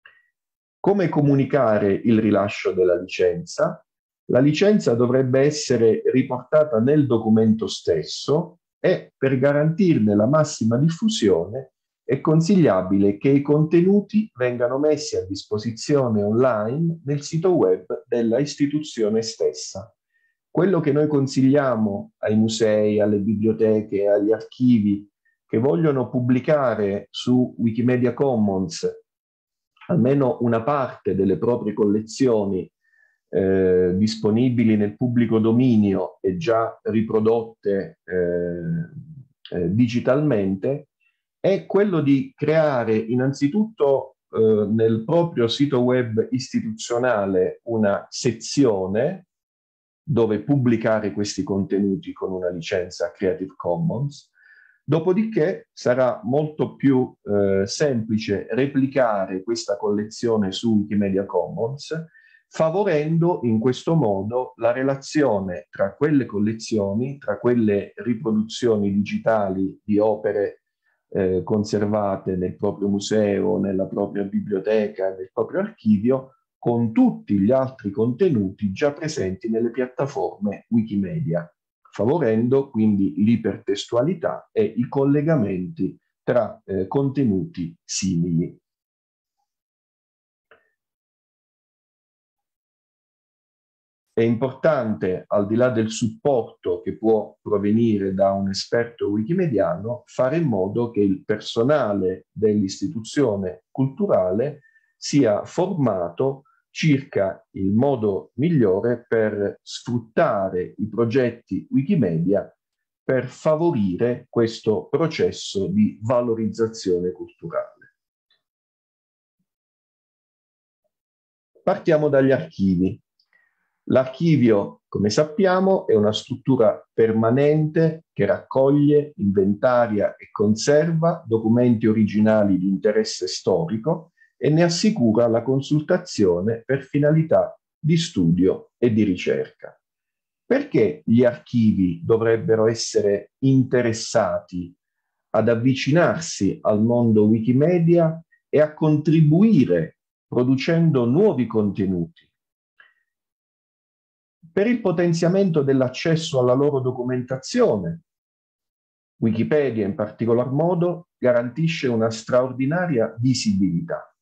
[SPEAKER 1] Come comunicare il rilascio della licenza? La licenza dovrebbe essere riportata nel documento stesso e per garantirne la massima diffusione è consigliabile che i contenuti vengano messi a disposizione online nel sito web della istituzione stessa. Quello che noi consigliamo ai musei, alle biblioteche, agli archivi che vogliono pubblicare su Wikimedia Commons almeno una parte delle proprie collezioni eh, disponibili nel pubblico dominio e già riprodotte eh, eh, digitalmente, è quello di creare innanzitutto eh, nel proprio sito web istituzionale una sezione dove pubblicare questi contenuti con una licenza Creative Commons. Dopodiché sarà molto più eh, semplice replicare questa collezione su Wikimedia Commons, favorendo in questo modo la relazione tra quelle collezioni, tra quelle riproduzioni digitali di opere eh, conservate nel proprio museo, nella propria biblioteca, nel proprio archivio, con tutti gli altri contenuti già presenti nelle piattaforme Wikimedia, favorendo quindi l'ipertestualità e i collegamenti tra eh, contenuti simili. È importante, al di là del supporto che può provenire da un esperto wikimediano, fare in modo che il personale dell'istituzione culturale sia formato circa il modo migliore per sfruttare i progetti Wikimedia per favorire questo processo di valorizzazione culturale. Partiamo dagli archivi. L'archivio, come sappiamo, è una struttura permanente che raccoglie, inventaria e conserva documenti originali di interesse storico e ne assicura la consultazione per finalità di studio e di ricerca. Perché gli archivi dovrebbero essere interessati ad avvicinarsi al mondo Wikimedia e a contribuire producendo nuovi contenuti? Per il potenziamento dell'accesso alla loro documentazione, Wikipedia in particolar modo garantisce una straordinaria visibilità.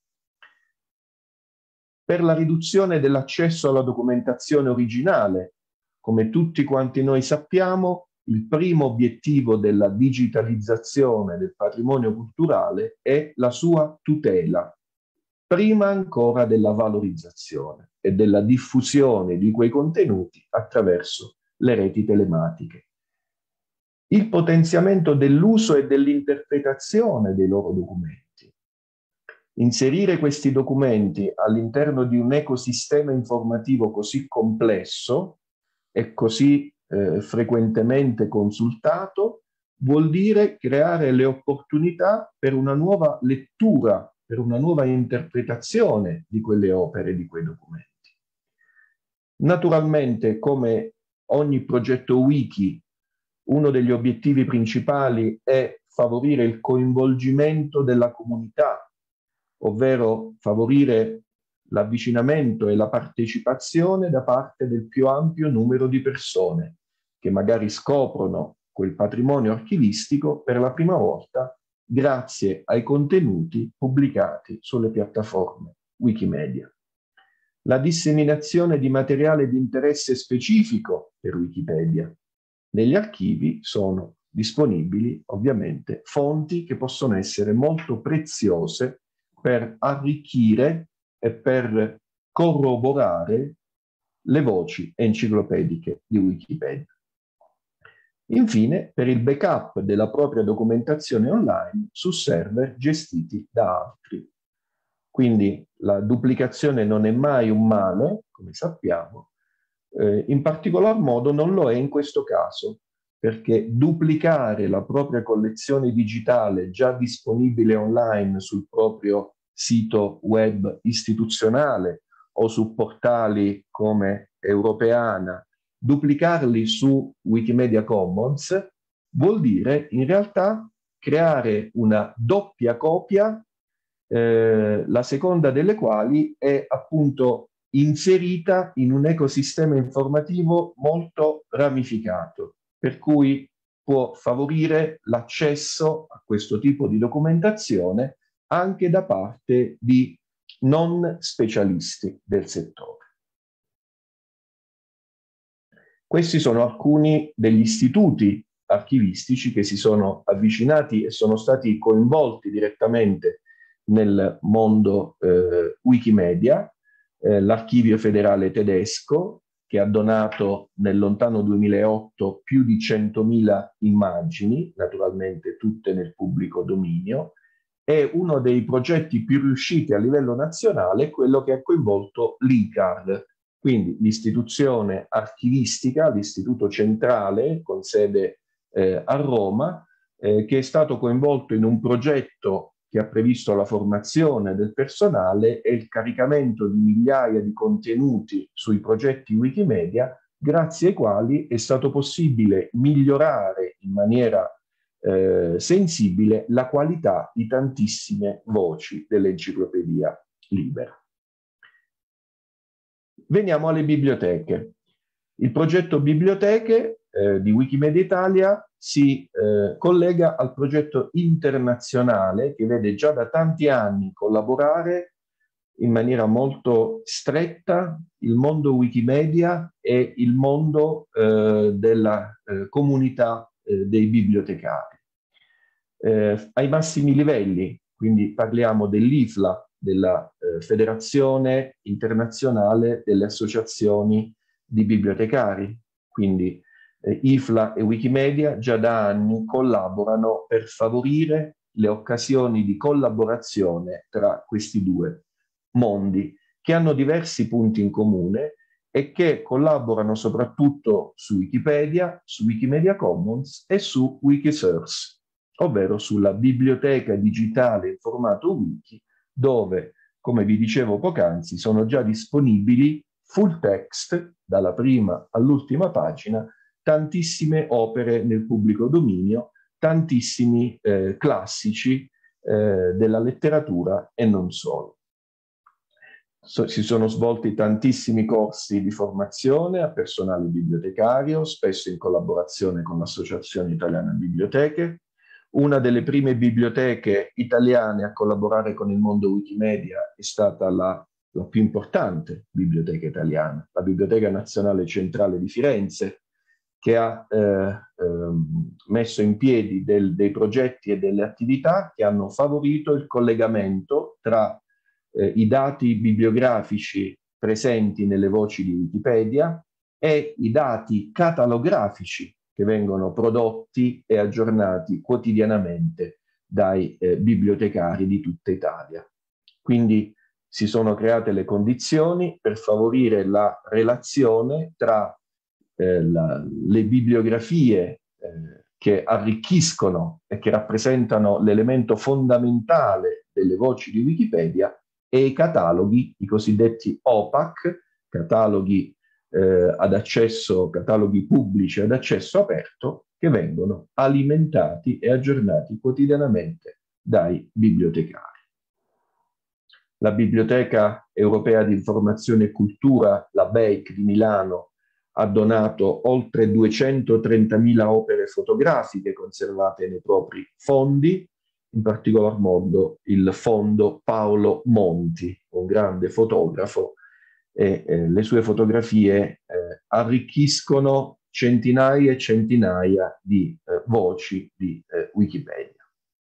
[SPEAKER 1] Per la riduzione dell'accesso alla documentazione originale, come tutti quanti noi sappiamo, il primo obiettivo della digitalizzazione del patrimonio culturale è la sua tutela, prima ancora della valorizzazione e della diffusione di quei contenuti attraverso le reti telematiche. Il potenziamento dell'uso e dell'interpretazione dei loro documenti. Inserire questi documenti all'interno di un ecosistema informativo così complesso e così eh, frequentemente consultato vuol dire creare le opportunità per una nuova lettura, per una nuova interpretazione di quelle opere, di quei documenti. Naturalmente, come ogni progetto wiki, uno degli obiettivi principali è favorire il coinvolgimento della comunità, ovvero favorire l'avvicinamento e la partecipazione da parte del più ampio numero di persone che magari scoprono quel patrimonio archivistico per la prima volta grazie ai contenuti pubblicati sulle piattaforme Wikimedia. La disseminazione di materiale di interesse specifico per Wikipedia. Negli archivi sono disponibili ovviamente fonti che possono essere molto preziose per arricchire e per corroborare le voci enciclopediche di Wikipedia. Infine, per il backup della propria documentazione online su server gestiti da altri. Quindi la duplicazione non è mai un male, come sappiamo, eh, in particolar modo non lo è in questo caso, perché duplicare la propria collezione digitale già disponibile online sul proprio sito web istituzionale o su portali come Europeana, duplicarli su Wikimedia Commons vuol dire in realtà creare una doppia copia, eh, la seconda delle quali è appunto inserita in un ecosistema informativo molto ramificato, per cui può favorire l'accesso a questo tipo di documentazione anche da parte di non specialisti del settore. Questi sono alcuni degli istituti archivistici che si sono avvicinati e sono stati coinvolti direttamente nel mondo eh, Wikimedia, eh, l'Archivio Federale Tedesco, che ha donato nel lontano duemilaotto più di centomila immagini, naturalmente tutte nel pubblico dominio, e uno dei progetti più riusciti a livello nazionale è quello che ha coinvolto l'I C A R, quindi l'istituzione archivistica, l'istituto centrale con sede eh, a Roma, eh, che è stato coinvolto in un progetto che ha previsto la formazione del personale e il caricamento di migliaia di contenuti sui progetti Wikimedia, grazie ai quali è stato possibile migliorare in maniera eh, sensibile la qualità di tantissime voci dell'enciclopedia libera. Veniamo alle biblioteche. Il progetto biblioteche eh, di Wikimedia Italia si eh, collega al progetto internazionale che vede già da tanti anni collaborare in maniera molto stretta il mondo Wikimedia e il mondo eh, della eh, comunità eh, dei bibliotecari. Eh, ai massimi livelli, quindi parliamo dell'I F L A, della eh, Federazione Internazionale delle Associazioni di Bibliotecari, quindi eh, I F L A e Wikimedia già da anni collaborano per favorire le occasioni di collaborazione tra questi due mondi, che hanno diversi punti in comune e che collaborano soprattutto su Wikipedia, su Wikimedia Commons e su Wikisource, ovvero sulla biblioteca digitale in formato wiki, dove, come vi dicevo poc'anzi, sono già disponibili full text, dalla prima all'ultima pagina, tantissime opere nel pubblico dominio, tantissimi eh, classici eh, della letteratura e non solo. So, si sono svolti tantissimi corsi di formazione a personale bibliotecario, spesso in collaborazione con l'Associazione Italiana Biblioteche. Una delle prime biblioteche italiane a collaborare con il mondo Wikimedia è stata la, la più importante biblioteca italiana, la Biblioteca Nazionale Centrale di Firenze, che ha eh, eh, messo in piedi del, dei progetti e delle attività che hanno favorito il collegamento tra eh, i dati bibliografici presenti nelle voci di Wikipedia e i dati catalografici che vengono prodotti e aggiornati quotidianamente dai eh, bibliotecari di tutta Italia. Quindi si sono create le condizioni per favorire la relazione tra eh, la, le bibliografie eh, che arricchiscono e che rappresentano l'elemento fondamentale delle voci di Wikipedia e i cataloghi, i cosiddetti O P A C, cataloghi Eh, ad accesso, cataloghi pubblici ad accesso aperto, che vengono alimentati e aggiornati quotidianamente dai bibliotecari. La Biblioteca Europea di Informazione e Cultura, la B E I C di Milano, ha donato oltre duecentotrentamila opere fotografiche conservate nei propri fondi, in particolar modo il fondo Paolo Monti, un grande fotografo, e eh, le sue fotografie eh, arricchiscono centinaia e centinaia di eh, voci di eh, Wikipedia.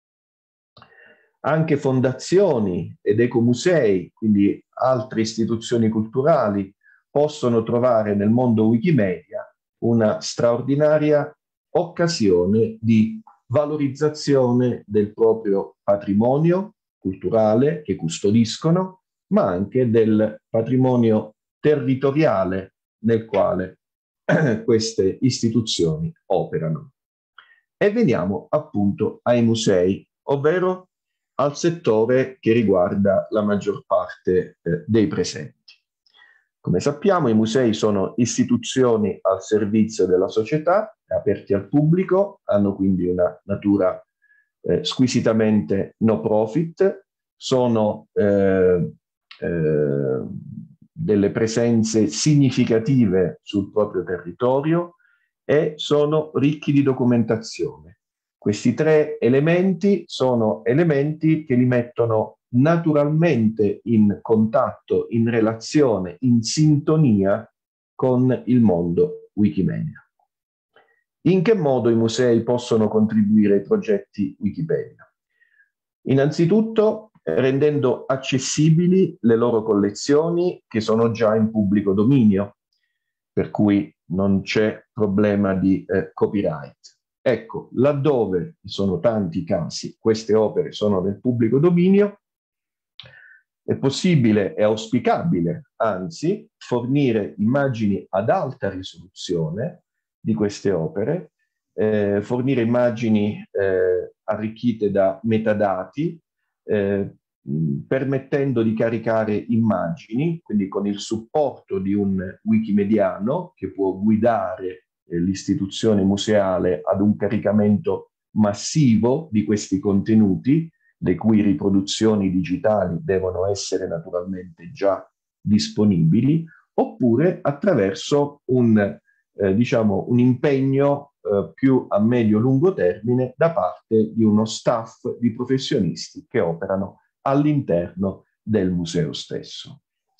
[SPEAKER 1] Anche fondazioni ed ecomusei, quindi altre istituzioni culturali, possono trovare nel mondo Wikimedia una straordinaria occasione di valorizzazione del proprio patrimonio culturale che custodiscono, ma anche del patrimonio territoriale nel quale queste istituzioni operano. E veniamo appunto ai musei, ovvero al settore che riguarda la maggior parte eh, dei presenti. Come sappiamo, i musei sono istituzioni al servizio della società, aperti al pubblico, hanno quindi una natura eh, squisitamente no profit, sono eh, Eh, delle presenze significative sul proprio territorio e sono ricchi di documentazione. Questi tre elementi sono elementi che li mettono naturalmente in contatto, in relazione, in sintonia con il mondo Wikimedia. In che modo i musei possono contribuire ai progetti Wikipedia? Innanzitutto rendendo accessibili le loro collezioni che sono già in pubblico dominio, per cui non c'è problema di eh, copyright. Ecco, laddove sono tanti casi, queste opere sono nel pubblico dominio, È possibile e auspicabile, anzi, fornire immagini ad alta risoluzione di queste opere, eh, fornire immagini eh, arricchite da metadati, eh, permettendo di caricare immagini, quindi con il supporto di un wikimediano che può guidare eh, l'istituzione museale ad un caricamento massivo di questi contenuti, le cui riproduzioni digitali devono essere naturalmente già disponibili, oppure attraverso un, eh, diciamo, un impegno eh, più a medio-lungo termine da parte di uno staff di professionisti che operano all'interno del museo stesso.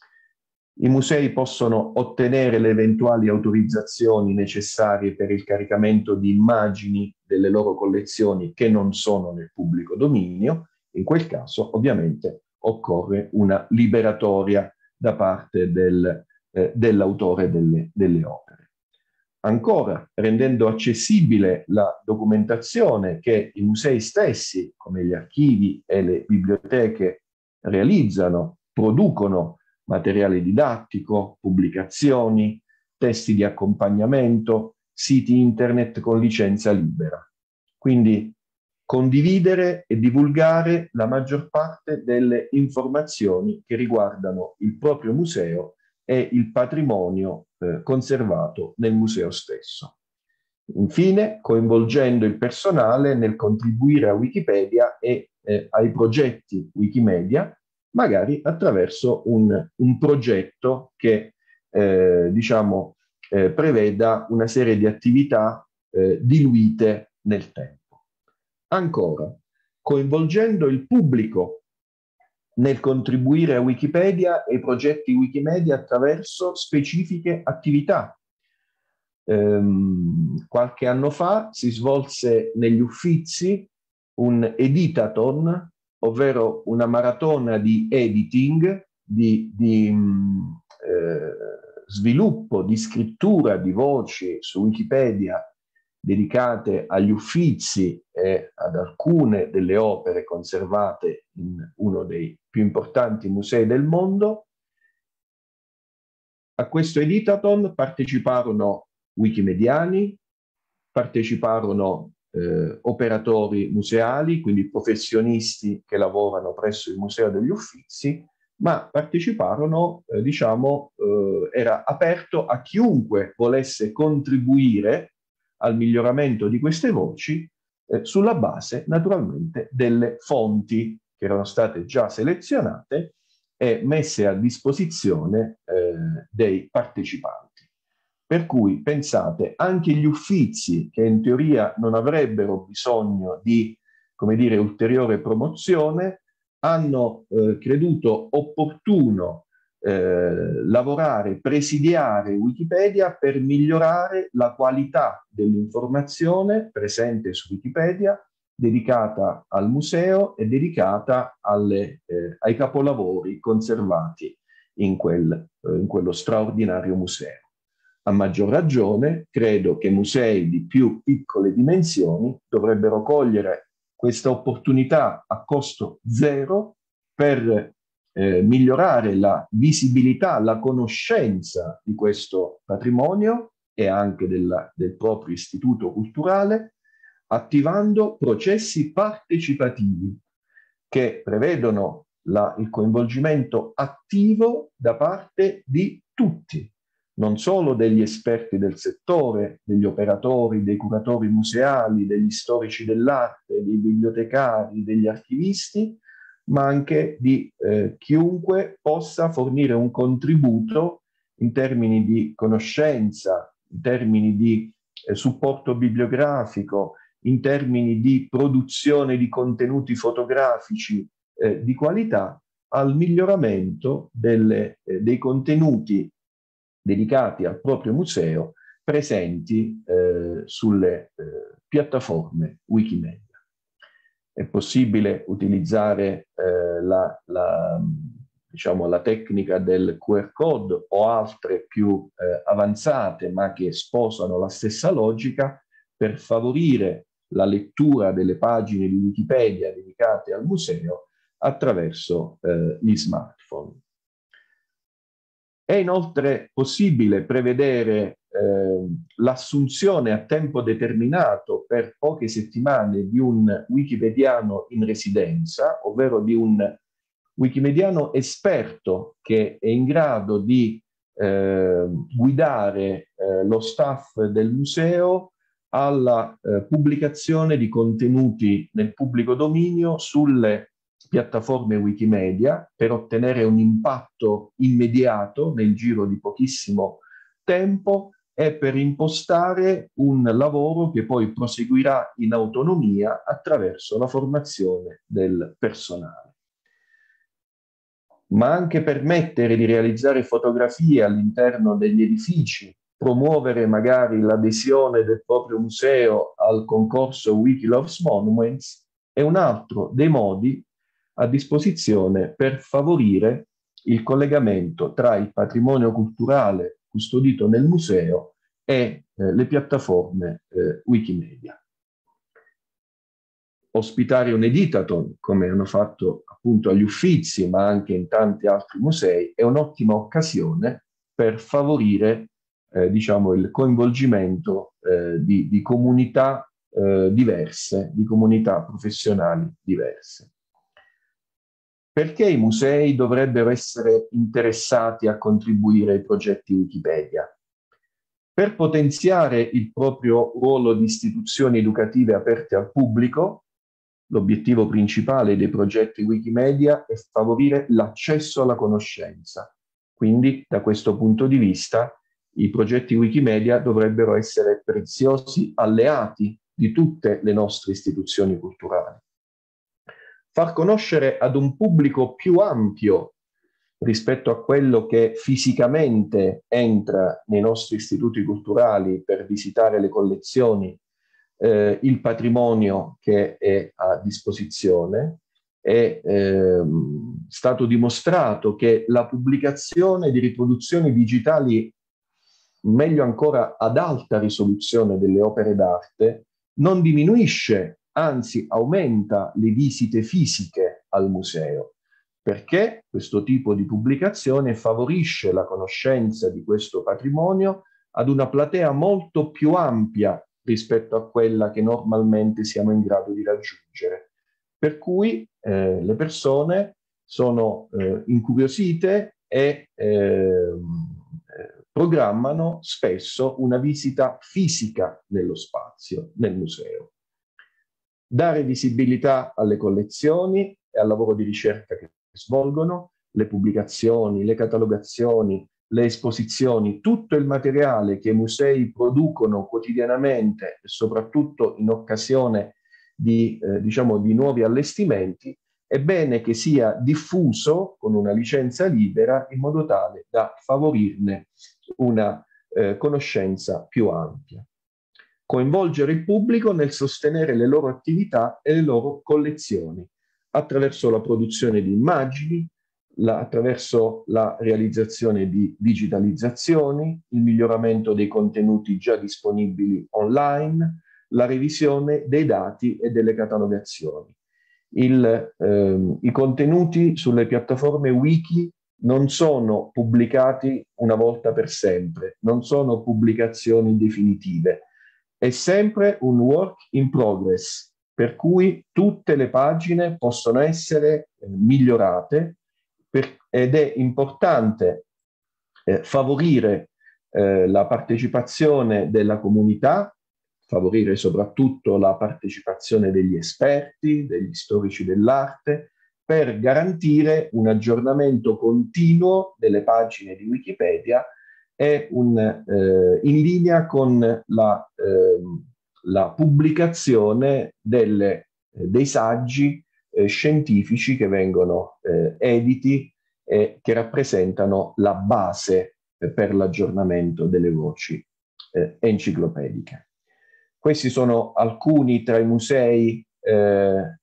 [SPEAKER 1] I musei possono ottenere le eventuali autorizzazioni necessarie per il caricamento di immagini delle loro collezioni che non sono nel pubblico dominio. In quel caso, ovviamente, occorre una liberatoria da parte del, eh, dell'autore delle, delle opere. Ancora, rendendo accessibile la documentazione che i musei stessi, come gli archivi e le biblioteche, realizzano, producono materiale didattico, pubblicazioni, testi di accompagnamento, siti internet con licenza libera. Quindi condividere e divulgare la maggior parte delle informazioni che riguardano il proprio museo e il patrimonio eh, conservato nel museo stesso. Infine, coinvolgendo il personale nel contribuire a Wikipedia e eh, ai progetti Wikimedia, magari attraverso un, un progetto che eh, diciamo, eh, preveda una serie di attività eh, diluite nel tempo. Ancora, coinvolgendo il pubblico nel contribuire a Wikipedia e ai progetti Wikimedia attraverso specifiche attività. Ehm, qualche anno fa si svolse negli Uffizi un editathon, ovvero una maratona di editing, di, di mh, eh, sviluppo, di scrittura di voci su Wikipedia dedicate agli Uffizi e ad alcune delle opere conservate in uno dei più importanti musei del mondo. A questo editathon parteciparono wikimediani, parteciparono eh, operatori museali, quindi professionisti che lavorano presso il Museo degli Uffizi, ma parteciparono, eh, diciamo, eh, era aperto a chiunque volesse contribuire al miglioramento di queste voci eh, sulla base, naturalmente, delle fonti che erano state già selezionate e messe a disposizione eh, dei partecipanti. Per cui, pensate, anche gli Uffizi, che in teoria non avrebbero bisogno di, come dire, ulteriore promozione, hanno eh, creduto opportuno eh, lavorare, presidiare Wikipedia per migliorare la qualità dell'informazione presente su Wikipedia, dedicata al museo e dedicata alle, eh, ai capolavori conservati in, quel, eh, in quello straordinario museo. A maggior ragione, credo che musei di più piccole dimensioni dovrebbero cogliere questa opportunità a costo zero per eh, migliorare la visibilità, la conoscenza di questo patrimonio e anche della, del proprio istituto culturale, attivando processi partecipativi che prevedono la, il coinvolgimento attivo da parte di tutti, non solo degli esperti del settore, degli operatori, dei curatori museali, degli storici dell'arte, dei bibliotecari, degli archivisti, ma anche di eh, chiunque possa fornire un contributo in termini di conoscenza, in termini di eh, supporto bibliografico, in termini di produzione di contenuti fotografici eh, di qualità al miglioramento delle, eh, dei contenuti dedicati al proprio museo presenti eh, sulle eh, piattaforme Wikimedia. È possibile utilizzare eh, la, la, diciamo, la tecnica del Q R code o altre più eh, avanzate, ma che sposano la stessa logica, per favorire la lettura delle pagine di Wikipedia dedicate al museo attraverso eh, gli smartphone. È inoltre possibile prevedere eh, l'assunzione a tempo determinato per poche settimane di un wikipediano in residenza, ovvero di un wikimediano esperto che è in grado di eh, guidare eh, lo staff del museo alla eh, pubblicazione di contenuti nel pubblico dominio sulle piattaforme Wikimedia per ottenere un impatto immediato nel giro di pochissimo tempo e per impostare un lavoro che poi proseguirà in autonomia attraverso la formazione del personale. Ma anche permettere di realizzare fotografie all'interno degli edifici, promuovere magari l'adesione del proprio museo al concorso Wiki Loves Monuments è un altro dei modi a disposizione per favorire il collegamento tra il patrimonio culturale custodito nel museo e eh, le piattaforme eh, Wikimedia. Ospitare un editathon, come hanno fatto appunto agli Uffizi, ma anche in tanti altri musei, è un'ottima occasione per favorire eh, diciamo, il coinvolgimento eh, di, di comunità eh, diverse, di comunità professionali diverse. Perché i musei dovrebbero essere interessati a contribuire ai progetti Wikipedia? Per potenziare il proprio ruolo di istituzioni educative aperte al pubblico, l'obiettivo principale dei progetti Wikimedia è favorire l'accesso alla conoscenza. Quindi, da questo punto di vista, i progetti Wikimedia dovrebbero essere preziosi alleati di tutte le nostre istituzioni culturali. Far conoscere ad un pubblico più ampio rispetto a quello che fisicamente entra nei nostri istituti culturali per visitare le collezioni, eh, il patrimonio che è a disposizione, è ehm, stato dimostrato che la pubblicazione di riproduzioni digitali, meglio ancora ad alta risoluzione delle opere d'arte, non diminuisce, anzi aumenta le visite fisiche al museo, perché questo tipo di pubblicazione favorisce la conoscenza di questo patrimonio ad una platea molto più ampia rispetto a quella che normalmente siamo in grado di raggiungere. Per cui eh, le persone sono eh, incuriosite e eh, programmano spesso una visita fisica nello spazio, nel museo. Dare visibilità alle collezioni e al lavoro di ricerca che svolgono, le pubblicazioni, le catalogazioni, le esposizioni, tutto il materiale che i musei producono quotidianamente e soprattutto in occasione di, eh, diciamo, di nuovi allestimenti, è bene che sia diffuso con una licenza libera in modo tale da favorirne una eh, conoscenza più ampia. Coinvolgere il pubblico nel sostenere le loro attività e le loro collezioni attraverso la produzione di immagini, la, attraverso la realizzazione di digitalizzazioni, il miglioramento dei contenuti già disponibili online, la revisione dei dati e delle catalogazioni. Il, ehm, I contenuti sulle piattaforme wiki non sono pubblicati una volta per sempre, non sono pubblicazioni definitive. È sempre un work in progress, per cui tutte le pagine possono essere eh, migliorate per, ed è importante eh, favorire eh, la partecipazione della comunità, favorire soprattutto la partecipazione degli esperti, degli storici dell'arte, per garantire un aggiornamento continuo delle pagine di Wikipedia è un, eh, in linea con la, eh, la pubblicazione delle, eh, dei saggi eh, scientifici che vengono eh, editi e che rappresentano la base eh, per l'aggiornamento delle voci eh, enciclopediche. Questi sono alcuni tra i musei eh,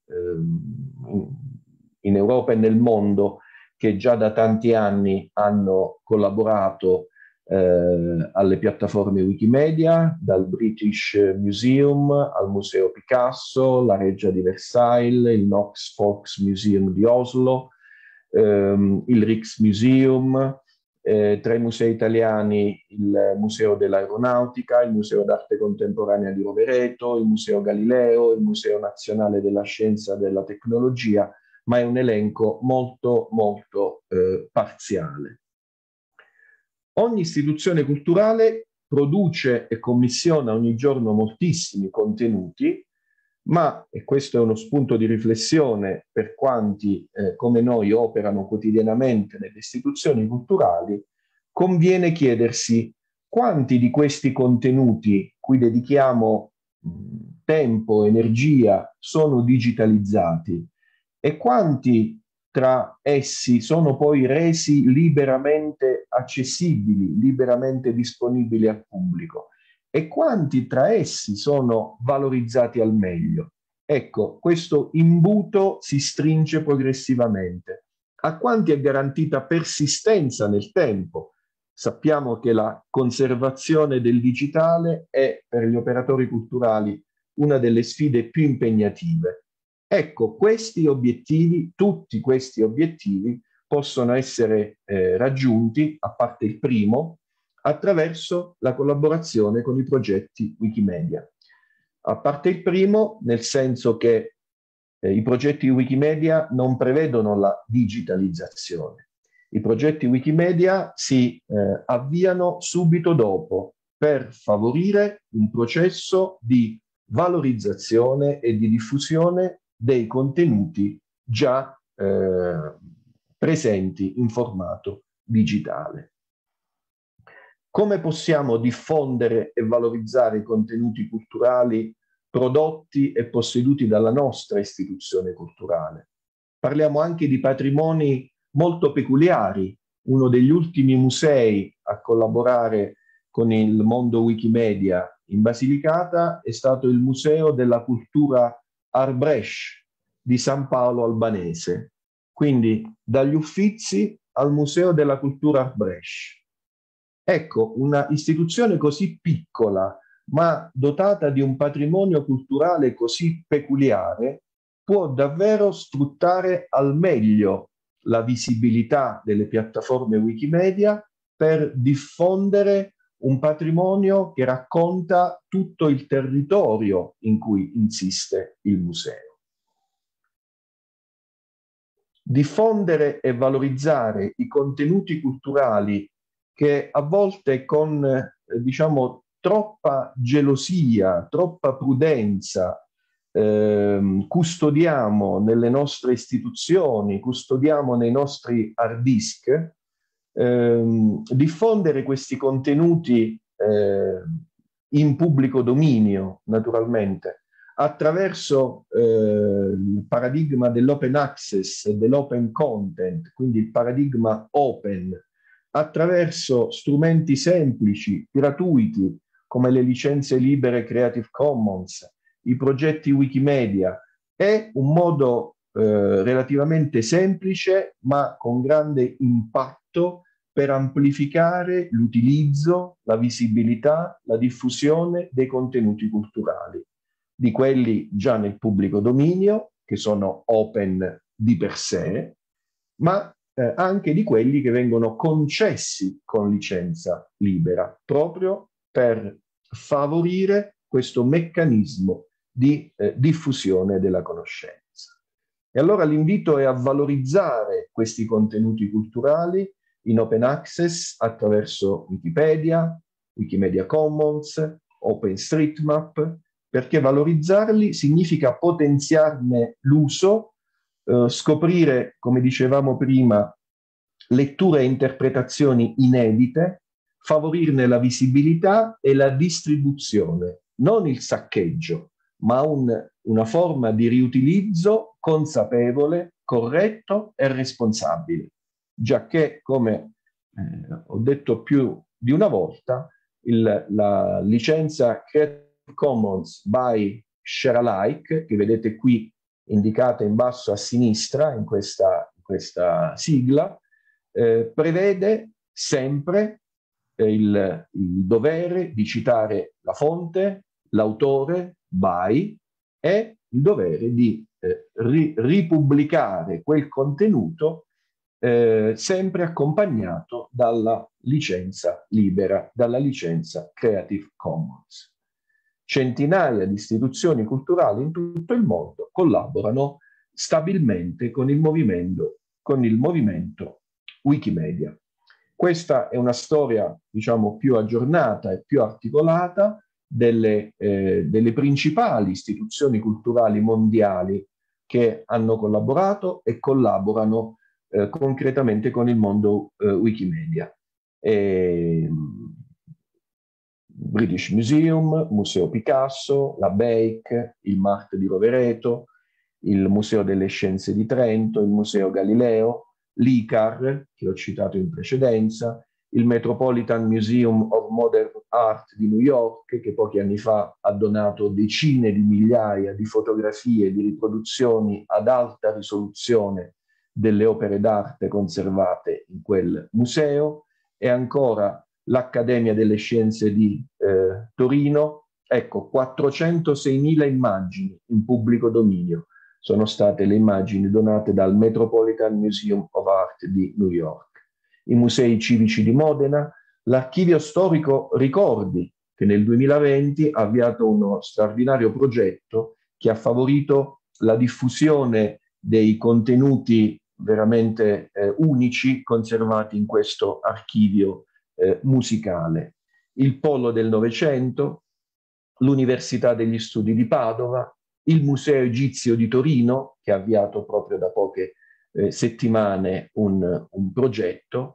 [SPEAKER 1] in Europa e nel mondo che già da tanti anni hanno collaborato eh, alle piattaforme Wikimedia, dal British Museum al Museo Picasso, la Reggia di Versailles, il Knox Volksmuseum di Oslo, ehm, il Rijksmuseum, eh, tra i musei italiani il Museo dell'Aeronautica, il Museo d'Arte Contemporanea di Rovereto, il Museo Galileo, il Museo Nazionale della Scienza e della Tecnologia, ma è un elenco molto, molto eh, parziale. Ogni istituzione culturale produce e commissiona ogni giorno moltissimi contenuti, ma, e questo è uno spunto di riflessione per quanti eh, come noi operano quotidianamente nelle istituzioni culturali, conviene chiedersi quanti di questi contenuti cui dedichiamo mh, tempo, energia, sono digitalizzati e quanti tra essi sono poi resi liberamente accessibili, liberamente disponibili al pubblico e quanti tra essi sono valorizzati al meglio. Ecco, questo imbuto si stringe progressivamente. A quanti è garantita persistenza nel tempo? Sappiamo che la conservazione del digitale è per gli operatori culturali una delle sfide più impegnative. Ecco, questi obiettivi, tutti questi obiettivi, possono essere eh, raggiunti, a parte il primo, attraverso la collaborazione con i progetti Wikimedia. A parte il primo, nel senso che eh, i progetti Wikimedia non prevedono la digitalizzazione. I progetti Wikimedia si eh, avviano subito dopo per favorire un processo di valorizzazione e di diffusione dei contenuti già eh, presenti in formato digitale. Come possiamo diffondere e valorizzare i contenuti culturali prodotti e posseduti dalla nostra istituzione culturale? Parliamo anche di patrimoni molto peculiari. Uno degli ultimi musei a collaborare con il mondo Wikimedia in Basilicata è stato il Museo della Cultura Arbresh di San Paolo Albanese, quindi dagli Uffizi al Museo della Cultura Arbresh. Ecco, una istituzione così piccola, ma dotata di un patrimonio culturale così peculiare, può davvero sfruttare al meglio la visibilità delle piattaforme Wikimedia per diffondere un patrimonio che racconta tutto il territorio in cui insiste il museo. Diffondere e valorizzare i contenuti culturali che a volte con, eh, diciamo, troppa gelosia, troppa prudenza eh, custodiamo nelle nostre istituzioni, custodiamo nei nostri hard disk, eh, diffondere questi contenuti eh, in pubblico dominio, naturalmente, attraverso eh, il paradigma dell'open access e dell'open content, quindi il paradigma open, attraverso strumenti semplici, gratuiti, come le licenze libere Creative Commons, i progetti Wikimedia, è un modo eh, relativamente semplice, ma con grande impatto per amplificare l'utilizzo, la visibilità, la diffusione dei contenuti culturali, di quelli già nel pubblico dominio, che sono open di per sé, ma eh, anche di quelli che vengono concessi con licenza libera, proprio per favorire questo meccanismo di eh, diffusione della conoscenza. E allora l'invito è a valorizzare questi contenuti culturali in open access attraverso Wikipedia, Wikimedia Commons, OpenStreetMap, perché valorizzarli significa potenziarne l'uso, eh, scoprire, come dicevamo prima, letture e interpretazioni inedite, favorirne la visibilità e la distribuzione, non il saccheggio, ma un, una forma di riutilizzo consapevole, corretto e responsabile. Giacché, come eh, ho detto più di una volta, il, la licenza Creative Commons by Share Alike, che vedete qui indicata in basso a sinistra in questa, in questa sigla, eh, prevede sempre eh, il, il dovere di citare la fonte, l'autore, by, e il dovere di eh, ri ripubblicare quel contenuto eh, sempre accompagnato dalla licenza libera, dalla licenza Creative Commons. Centinaia di istituzioni culturali in tutto il mondo collaborano stabilmente con il movimento, con il movimento Wikimedia. Questa è una storia, diciamo, più aggiornata e più articolata delle, eh, delle principali istituzioni culturali mondiali che hanno collaborato e collaborano eh, concretamente con il mondo eh, Wikimedia. E, British Museum, Museo Picasso, la Bake, il M A R T di Rovereto, il Museo delle Scienze di Trento, il Museo Galileo, l'I C A R, che ho citato in precedenza, il Metropolitan Museum of Modern Art di New York, che pochi anni fa ha donato decine di migliaia di fotografie e di riproduzioni ad alta risoluzione delle opere d'arte conservate in quel museo, e ancora l'Accademia delle Scienze di eh, Torino. Ecco, quattrocentoseimila immagini in pubblico dominio sono state le immagini donate dal Metropolitan Museum of Art di New York. I musei civici di Modena, l'Archivio Storico Ricordi, che nel duemilaventi ha avviato uno straordinario progetto che ha favorito la diffusione dei contenuti veramente eh, unici conservati in questo archivio eh, musicale. Il Polo del Novecento, l'Università degli Studi di Padova, il Museo Egizio di Torino, che ha avviato proprio da poche eh, settimane un, un progetto,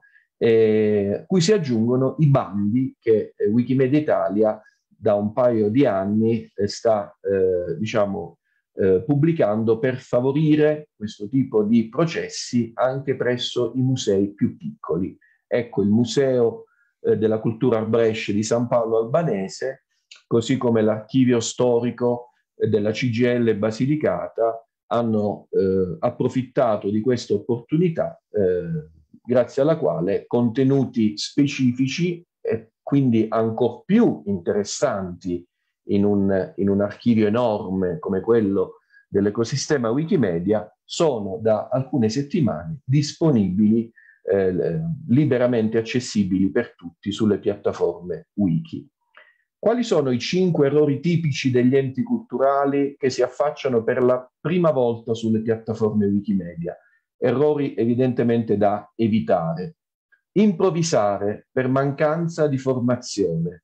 [SPEAKER 1] eh, cui si aggiungono i bandi che eh, Wikimedia Italia da un paio di anni eh, sta, eh, diciamo, eh, pubblicando per favorire questo tipo di processi anche presso i musei più piccoli. Ecco, il Museo eh, della Cultura Arbresce di San Paolo Albanese, così come l'Archivio Storico della C G I L Basilicata, hanno eh, approfittato di questa opportunità, eh, grazie alla quale contenuti specifici e quindi ancor più interessanti in un, in un archivio enorme come quello dell'ecosistema Wikimedia sono da alcune settimane disponibili, eh, liberamente accessibili per tutti sulle piattaforme Wiki. Quali sono i cinque errori tipici degli enti culturali che si affacciano per la prima volta sulle piattaforme Wikimedia? Errori evidentemente da evitare. Improvvisare per mancanza di formazione,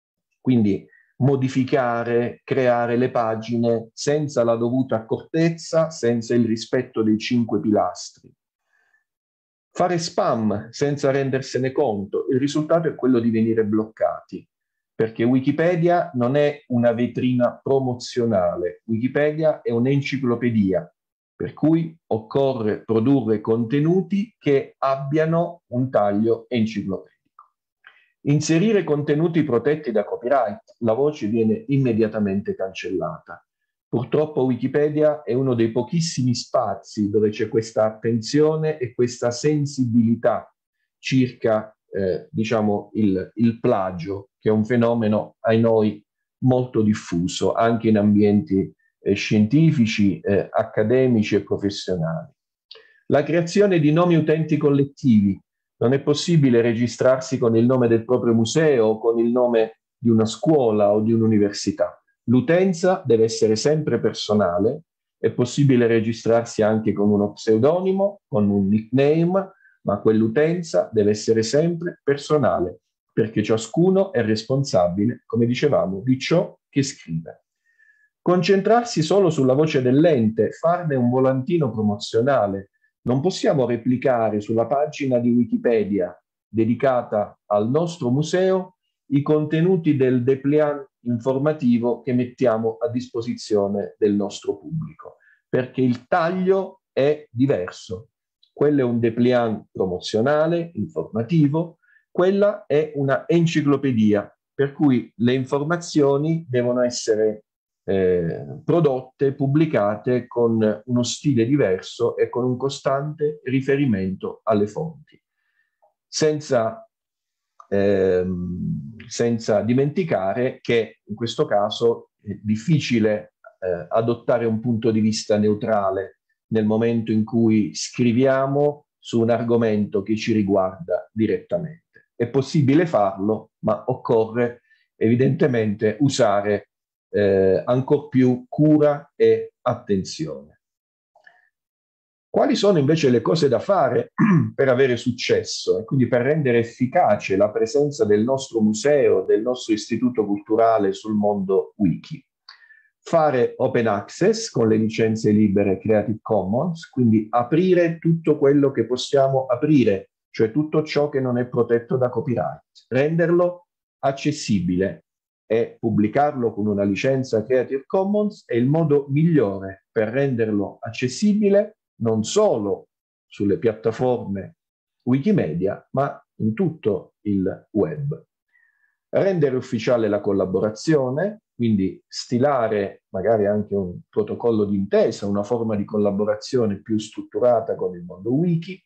[SPEAKER 1] quindi modificare, creare le pagine senza la dovuta accortezza, senza il rispetto dei cinque pilastri. Fare spam senza rendersene conto, il risultato è quello di venire bloccati, perché Wikipedia non è una vetrina promozionale, Wikipedia è un'enciclopedia, per cui occorre produrre contenuti che abbiano un taglio enciclopedico. Inserire contenuti protetti da copyright, la voce viene immediatamente cancellata. Purtroppo Wikipedia è uno dei pochissimi spazi dove c'è questa attenzione e questa sensibilità circa eh, diciamo il, il plagio, che è un fenomeno ai noi molto diffuso anche in ambienti eh, scientifici, eh, accademici e professionali. La creazione di nomi utenti collettivi. Non è possibile registrarsi con il nome del proprio museo o con il nome di una scuola o di un'università. L'utenza deve essere sempre personale, è possibile registrarsi anche con uno pseudonimo, con un nickname, ma quell'utenza deve essere sempre personale, perché ciascuno è responsabile, come dicevamo, di ciò che scrive. Concentrarsi solo sulla voce dell'ente, farne un volantino promozionale. Non possiamo replicare sulla pagina di Wikipedia dedicata al nostro museo i contenuti del dépliant informativo che mettiamo a disposizione del nostro pubblico, perché il taglio è diverso. Quello è un dépliant promozionale, informativo, quella è una enciclopedia, per cui le informazioni devono essere eh, prodotte, pubblicate con uno stile diverso e con un costante riferimento alle fonti. Senza ehm, senza dimenticare che in questo caso è difficile eh, adottare un punto di vista neutrale nel momento in cui scriviamo su un argomento che ci riguarda direttamente. È possibile farlo, ma occorre evidentemente usare eh, ancor più cura e attenzione. Quali sono invece le cose da fare per avere successo e quindi per rendere efficace la presenza del nostro museo, del nostro istituto culturale sul mondo wiki? Fare open access con le licenze libere Creative Commons, quindi aprire tutto quello che possiamo aprire, cioè tutto ciò che non è protetto da copyright, renderlo accessibile e pubblicarlo con una licenza Creative Commons è il modo migliore per renderlo accessibile non solo sulle piattaforme Wikimedia, ma in tutto il web. Rendere ufficiale la collaborazione, quindi stilare magari anche un protocollo d'intesa, una forma di collaborazione più strutturata con il mondo wiki,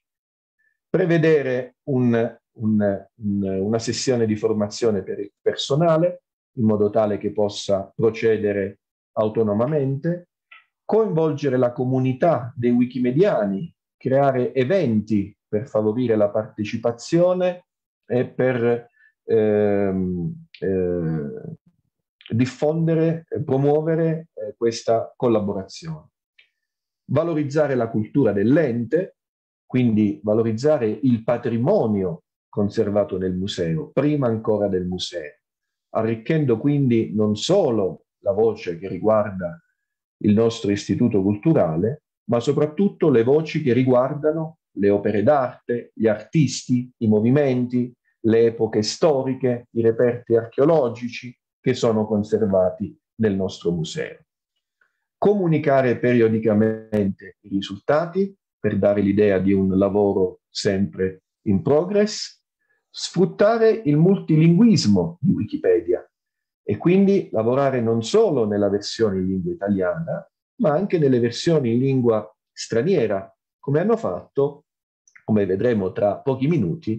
[SPEAKER 1] prevedere un, un, un, una sessione di formazione per il personale, in modo tale che possa procedere autonomamente, coinvolgere la comunità dei wikimediani, creare eventi per favorire la partecipazione e per ehm, eh, diffondere e promuovere eh, questa collaborazione. Valorizzare la cultura dell'ente, quindi valorizzare il patrimonio conservato nel museo, prima ancora del museo, arricchendo quindi non solo la voce che riguarda il nostro istituto culturale, ma soprattutto le voci che riguardano le opere d'arte, gli artisti, i movimenti, le epoche storiche, i reperti archeologici che sono conservati nel nostro museo. Comunicare periodicamente i risultati per dare l'idea di un lavoro sempre in progress, sfruttare il multilinguismo di Wikipedia e quindi lavorare non solo nella versione in lingua italiana, ma anche nelle versioni in lingua straniera, come hanno fatto, come vedremo tra pochi minuti,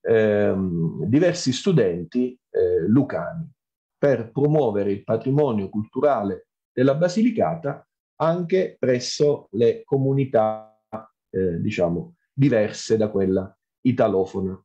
[SPEAKER 1] ehm, diversi studenti eh, lucani, per promuovere il patrimonio culturale della Basilicata anche presso le comunità, eh, diciamo, diverse da quella italofona.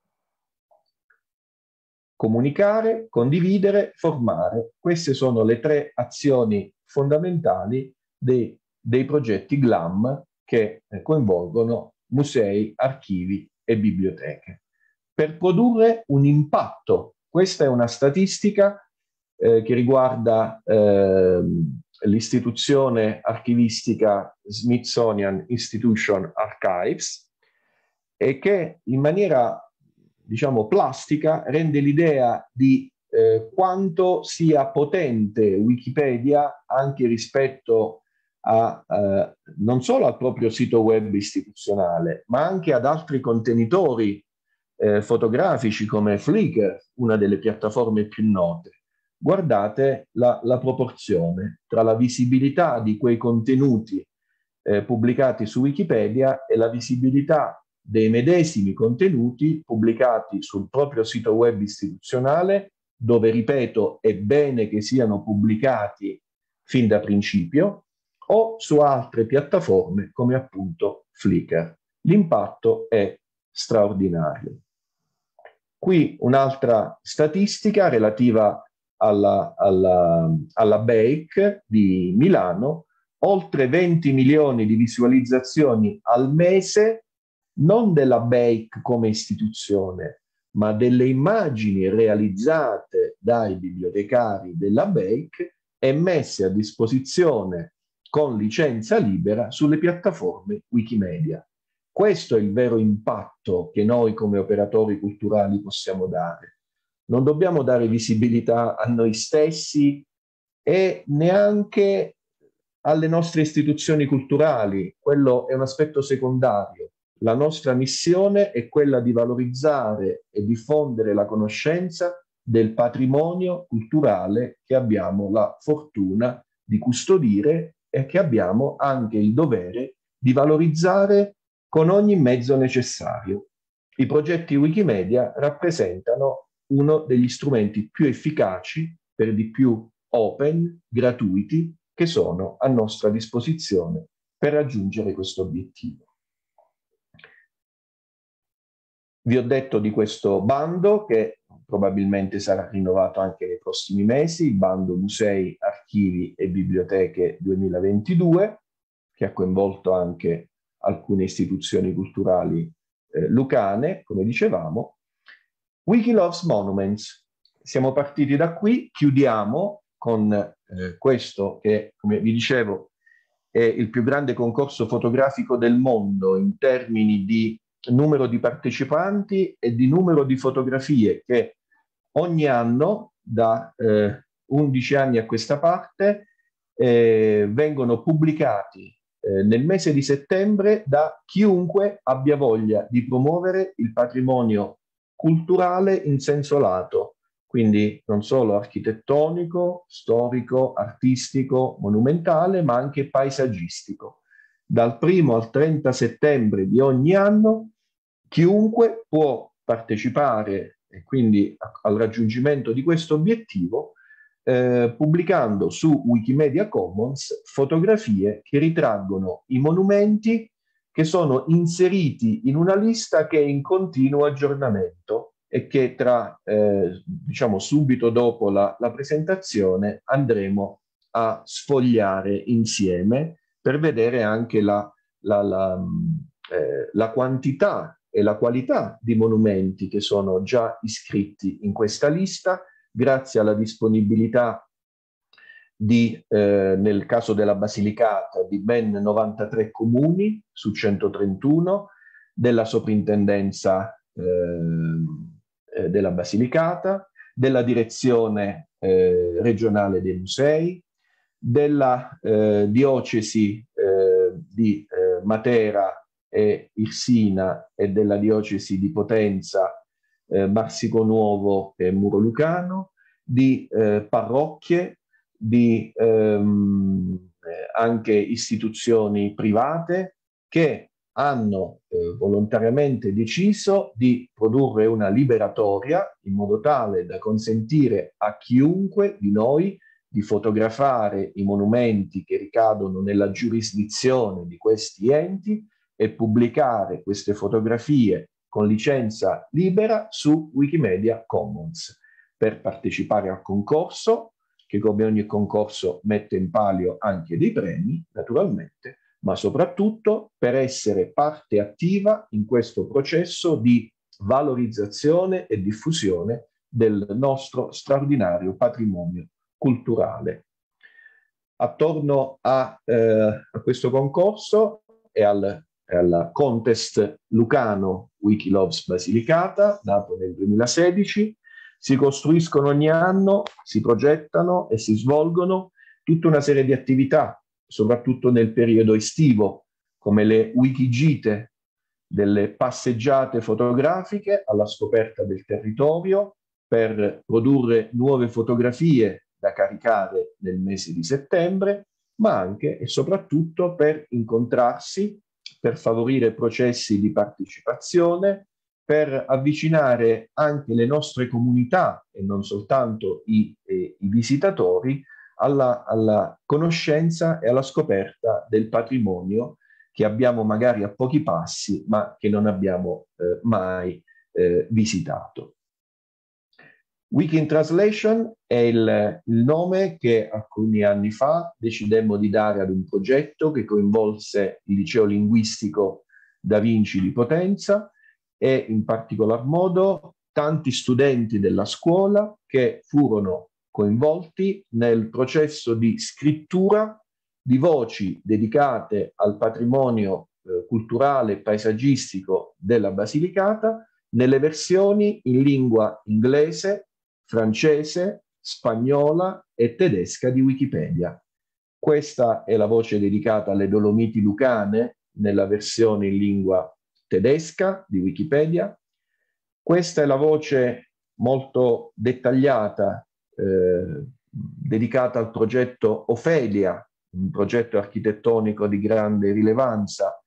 [SPEAKER 1] Comunicare, condividere, formare. Queste sono le tre azioni fondamentali dei, dei progetti GLAM che eh, coinvolgono musei, archivi e biblioteche. Per produrre un impatto, questa è una statistica eh, che riguarda eh, l'istituzione archivistica Smithsonian Institution Archives e che in maniera diciamo plastica, rende l'idea di eh, quanto sia potente Wikipedia anche rispetto a, eh, non solo al proprio sito web istituzionale, ma anche ad altri contenitori eh, fotografici come Flickr, una delle piattaforme più note. Guardate la, la proporzione tra la visibilità di quei contenuti eh, pubblicati su Wikipedia e la visibilità dei medesimi contenuti pubblicati sul proprio sito web istituzionale, dove, ripeto, è bene che siano pubblicati fin da principio, o su altre piattaforme come appunto Flickr. L'impatto è straordinario. Qui un'altra statistica relativa alla, alla, alla B E I C di Milano, oltre venti milioni di visualizzazioni al mese, non della B E I C come istituzione, ma delle immagini realizzate dai bibliotecari della B E I C e messe a disposizione con licenza libera sulle piattaforme Wikimedia. Questo è il vero impatto che noi come operatori culturali possiamo dare. Non dobbiamo dare visibilità a noi stessi e neanche alle nostre istituzioni culturali, quello è un aspetto secondario. La nostra missione è quella di valorizzare e diffondere la conoscenza del patrimonio culturale che abbiamo la fortuna di custodire e che abbiamo anche il dovere di valorizzare con ogni mezzo necessario. I progetti Wikimedia rappresentano uno degli strumenti più efficaci, per di più open, gratuiti, che sono a nostra disposizione per raggiungere questo obiettivo. Vi ho detto di questo bando che probabilmente sarà rinnovato anche nei prossimi mesi, il bando Musei, Archivi e Biblioteche duemilaventidue, che ha coinvolto anche alcune istituzioni culturali eh, lucane, come dicevamo. Wiki Loves Monuments. Siamo partiti da qui, chiudiamo con eh, questo che, come vi dicevo, è il più grande concorso fotografico del mondo in termini di numero di partecipanti e di numero di fotografie che ogni anno, da eh, undici anni a questa parte, eh, vengono pubblicati eh, nel mese di settembre da chiunque abbia voglia di promuovere il patrimonio culturale in senso lato, quindi non solo architettonico, storico, artistico, monumentale, ma anche paesaggistico. Dal primo al trenta settembre di ogni anno chiunque può partecipare e quindi al raggiungimento di questo obiettivo eh, pubblicando su Wikimedia Commons fotografie che ritraggono i monumenti che sono inseriti in una lista che è in continuo aggiornamento e che tra, eh, diciamo, subito dopo la, la presentazione andremo a sfogliare insieme per vedere anche la, la, la, eh, la quantità e la qualità di monumenti che sono già iscritti in questa lista, grazie alla disponibilità di, eh, nel caso della Basilicata, di ben novantatré comuni su centotrentuno, della soprintendenza eh, eh, della Basilicata, della direzione eh, regionale dei musei, della eh, diocesi eh, di eh, Matera e Irsina e della diocesi di Potenza, eh, Marsico Nuovo e Muro Lucano, di eh, parrocchie, di ehm, eh, anche istituzioni private che hanno eh, volontariamente deciso di produrre una liberatoria in modo tale da consentire a chiunque di noi di fotografare i monumenti che ricadono nella giurisdizione di questi enti e pubblicare queste fotografie con licenza libera su Wikimedia Commons. Per partecipare al concorso, che come ogni concorso mette in palio anche dei premi, naturalmente, ma soprattutto per essere parte attiva in questo processo di valorizzazione e diffusione del nostro straordinario patrimonio culturale. Attorno a, eh, a questo concorso e al, al contest lucano Wiki Loves Basilicata, nato nel duemilasedici, si costruiscono ogni anno, si progettano e si svolgono tutta una serie di attività, soprattutto nel periodo estivo, come le wikigite, delle passeggiate fotografiche alla scoperta del territorio per produrre nuove fotografie da caricare nel mese di settembre, ma anche e soprattutto per incontrarsi, per favorire processi di partecipazione, per avvicinare anche le nostre comunità e non soltanto i, eh, i visitatori alla, alla conoscenza e alla scoperta del patrimonio che abbiamo magari a pochi passi, ma che non abbiamo eh, mai eh, visitato. Wiki in Translation è il, il nome che alcuni anni fa decidemmo di dare ad un progetto che coinvolse il liceo linguistico Da Vinci di Potenza e in particolar modo tanti studenti della scuola che furono coinvolti nel processo di scrittura di voci dedicate al patrimonio eh, culturale e paesaggistico della Basilicata nelle versioni in lingua inglese, francese, spagnola e tedesca di Wikipedia. Questa è la voce dedicata alle Dolomiti Lucane nella versione in lingua tedesca di Wikipedia. Questa è la voce molto dettagliata eh, dedicata al progetto Ofelia, un progetto architettonico di grande rilevanza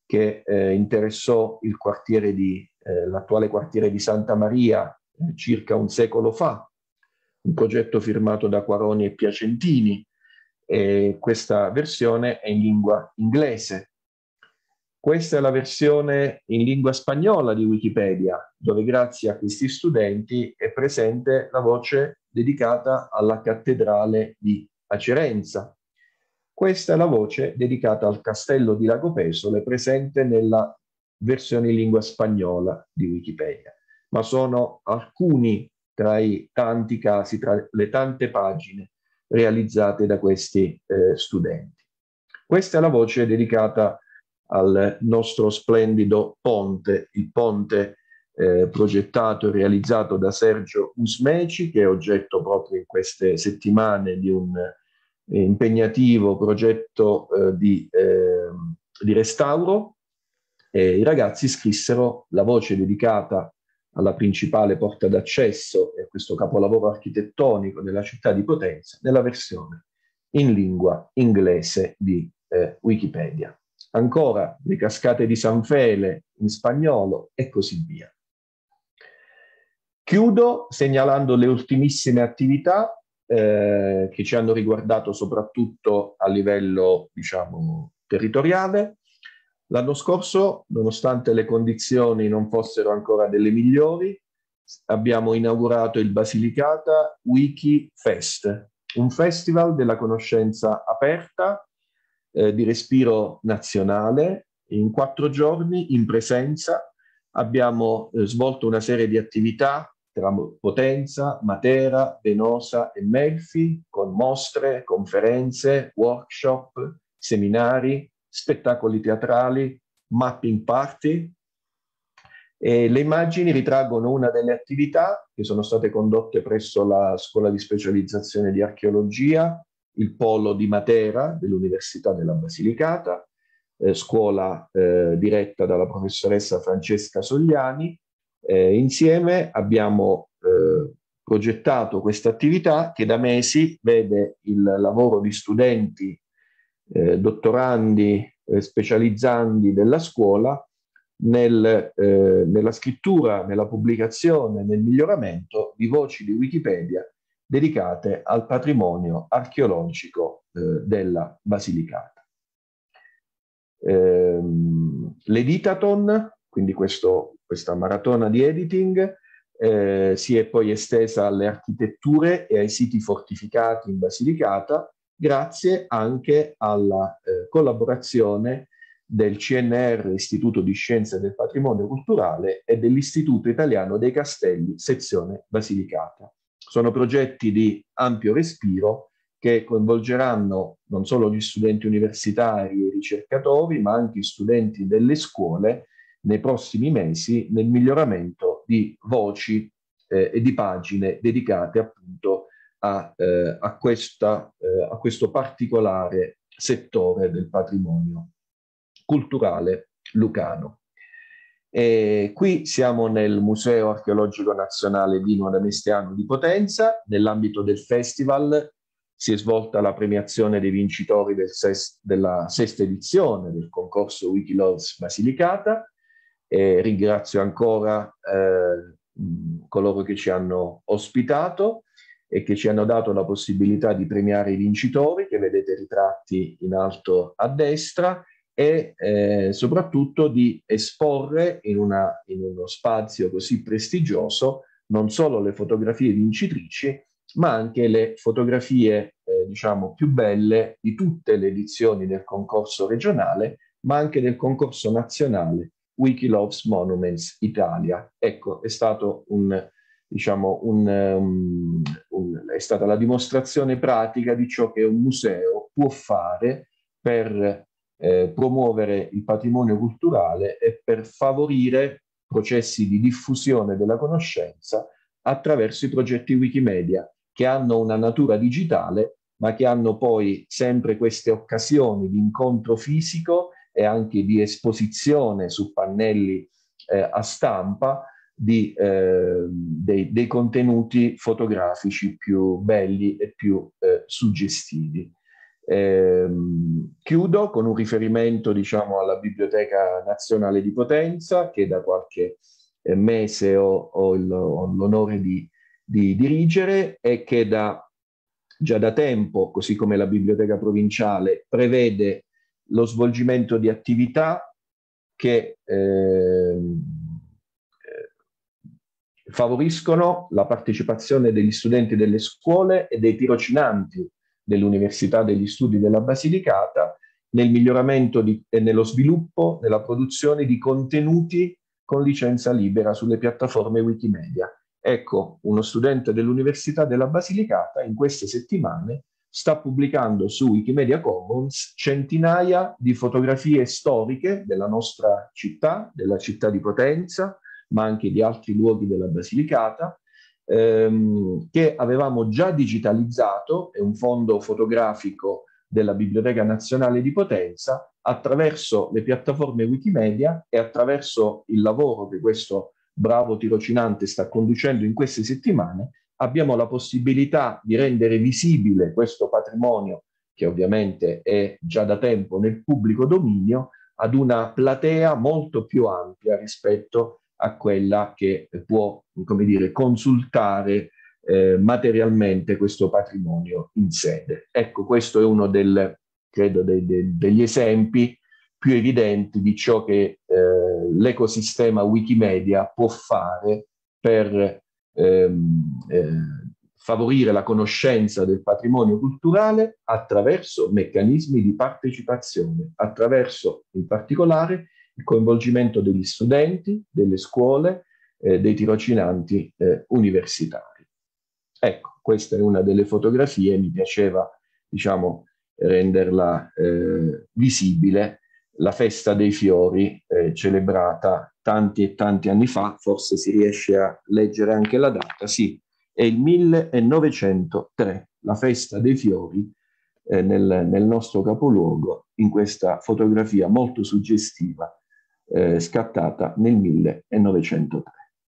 [SPEAKER 1] che eh, interessò il quartiere di, eh, l'attuale quartiere di Santa Maria eh, circa un secolo fa, un progetto firmato da Quaroni e Piacentini, e questa versione è in lingua inglese. Questa è la versione in lingua spagnola di Wikipedia, dove grazie a questi studenti è presente la voce dedicata alla cattedrale di Acerenza. Questa è la voce dedicata al castello di Lagopesole, presente nella versione in lingua spagnola di Wikipedia. Ma sono alcuni tra i tanti casi, tra le tante pagine realizzate da questi eh, studenti. Questa è la voce dedicata al nostro splendido ponte, il ponte eh, progettato e realizzato da Sergio Usmeci, che è oggetto proprio in queste settimane di un eh, impegnativo progetto eh, di, eh, di restauro. E i ragazzi scrissero la voce dedicata alla principale porta d'accesso e a questo capolavoro architettonico della città di Potenza nella versione in lingua inglese di eh, Wikipedia. Ancora le cascate di San Fele in spagnolo e così via. Chiudo segnalando le ultimissime attività eh, che ci hanno riguardato soprattutto a livello, diciamo, territoriale. L'anno scorso, nonostante le condizioni non fossero ancora delle migliori, abbiamo inaugurato il Basilicata Wiki Fest, un festival della conoscenza aperta, eh, di respiro nazionale. In quattro giorni, in presenza, abbiamo eh, svolto una serie di attività tra Potenza, Matera, Venosa e Melfi, con mostre, conferenze, workshop, seminari, spettacoli teatrali, mapping party. E le immagini ritraggono una delle attività che sono state condotte presso la Scuola di Specializzazione di Archeologia, il Polo di Matera dell'Università della Basilicata, eh, scuola eh, diretta dalla professoressa Francesca Sogliani. Eh, insieme abbiamo eh, progettato questa attività che da mesi vede il lavoro di studenti, eh, dottorandi, eh, specializzandi della scuola nel, eh, nella scrittura, nella pubblicazione, nel miglioramento di voci di Wikipedia dedicate al patrimonio archeologico eh, della Basilicata. Ehm, L'Editathon, quindi questo, questa maratona di editing, eh, si è poi estesa alle architetture e ai siti fortificati in Basilicata, grazie anche alla eh, collaborazione del C N R, Istituto di Scienze del Patrimonio Culturale, e dell'Istituto Italiano dei Castelli, sezione Basilicata. Sono progetti di ampio respiro che coinvolgeranno non solo gli studenti universitari e ricercatori, ma anche gli studenti delle scuole nei prossimi mesi nel miglioramento di voci eh, e di pagine dedicate appunto a, eh, a, questa, eh, a questo particolare settore del patrimonio culturale lucano. E qui siamo nel Museo Archeologico Nazionale Dino Adamestiano di Potenza. Nell'ambito del festival si è svolta la premiazione dei vincitori del ses della sesta edizione del concorso Wikiloves Basilicata. E ringrazio ancora eh, coloro che ci hanno ospitato e che ci hanno dato la possibilità di premiare i vincitori, che vedete ritratti in alto a destra, e eh, soprattutto di esporre in, una, in uno spazio così prestigioso non solo le fotografie vincitrici, ma anche le fotografie eh, diciamo più belle di tutte le edizioni del concorso regionale, ma anche del concorso nazionale Wikiloves Monuments Italia. Ecco, è stato un, diciamo, un, um, un, è stata la dimostrazione pratica di ciò che un museo può fare per Eh, promuovere il patrimonio culturale e per favorire processi di diffusione della conoscenza attraverso i progetti Wikimedia, che hanno una natura digitale, ma che hanno poi sempre queste occasioni di incontro fisico e anche di esposizione su pannelli eh, a stampa di, eh, dei, dei contenuti fotografici più belli e più eh, suggestivi. Ehm, chiudo con un riferimento, diciamo, alla Biblioteca Nazionale di Potenza, che da qualche eh, mese ho, ho il- ho l'onore di, di dirigere e che da, già da tempo, così come la Biblioteca Provinciale, prevede lo svolgimento di attività che ehm, eh, favoriscono la partecipazione degli studenti delle scuole e dei tirocinanti dell'Università degli Studi della Basilicata nel miglioramento di, e nello sviluppo, nella produzione di contenuti con licenza libera sulle piattaforme Wikimedia. Ecco, uno studente dell'Università della Basilicata in queste settimane sta pubblicando su Wikimedia Commons centinaia di fotografie storiche della nostra città, della città di Potenza, ma anche di altri luoghi della Basilicata, ehm, che avevamo già digitalizzato, è un fondo fotografico della Biblioteca Nazionale di Potenza, attraverso le piattaforme Wikimedia e attraverso il lavoro che questo bravo tirocinante sta conducendo in queste settimane, abbiamo la possibilità di rendere visibile questo patrimonio, che ovviamente è già da tempo nel pubblico dominio, ad una platea molto più ampia rispetto a quella che può, come dire, consultare eh, materialmente questo patrimonio in sede. Ecco, questo è uno del, credo, de, de, degli esempi più evidenti di ciò che eh, l'ecosistema Wikimedia può fare per ehm, eh, favorire la conoscenza del patrimonio culturale attraverso meccanismi di partecipazione, attraverso in particolare il coinvolgimento degli studenti, delle scuole, eh, dei tirocinanti eh, universitari. Ecco, questa è una delle fotografie, mi piaceva, diciamo, renderla eh, visibile, la festa dei fiori eh, celebrata tanti e tanti anni fa, forse si riesce a leggere anche la data, sì, è il millenovecentotre, la festa dei fiori eh, nel, nel nostro capoluogo, in questa fotografia molto suggestiva eh, scattata nel millenovecentotre.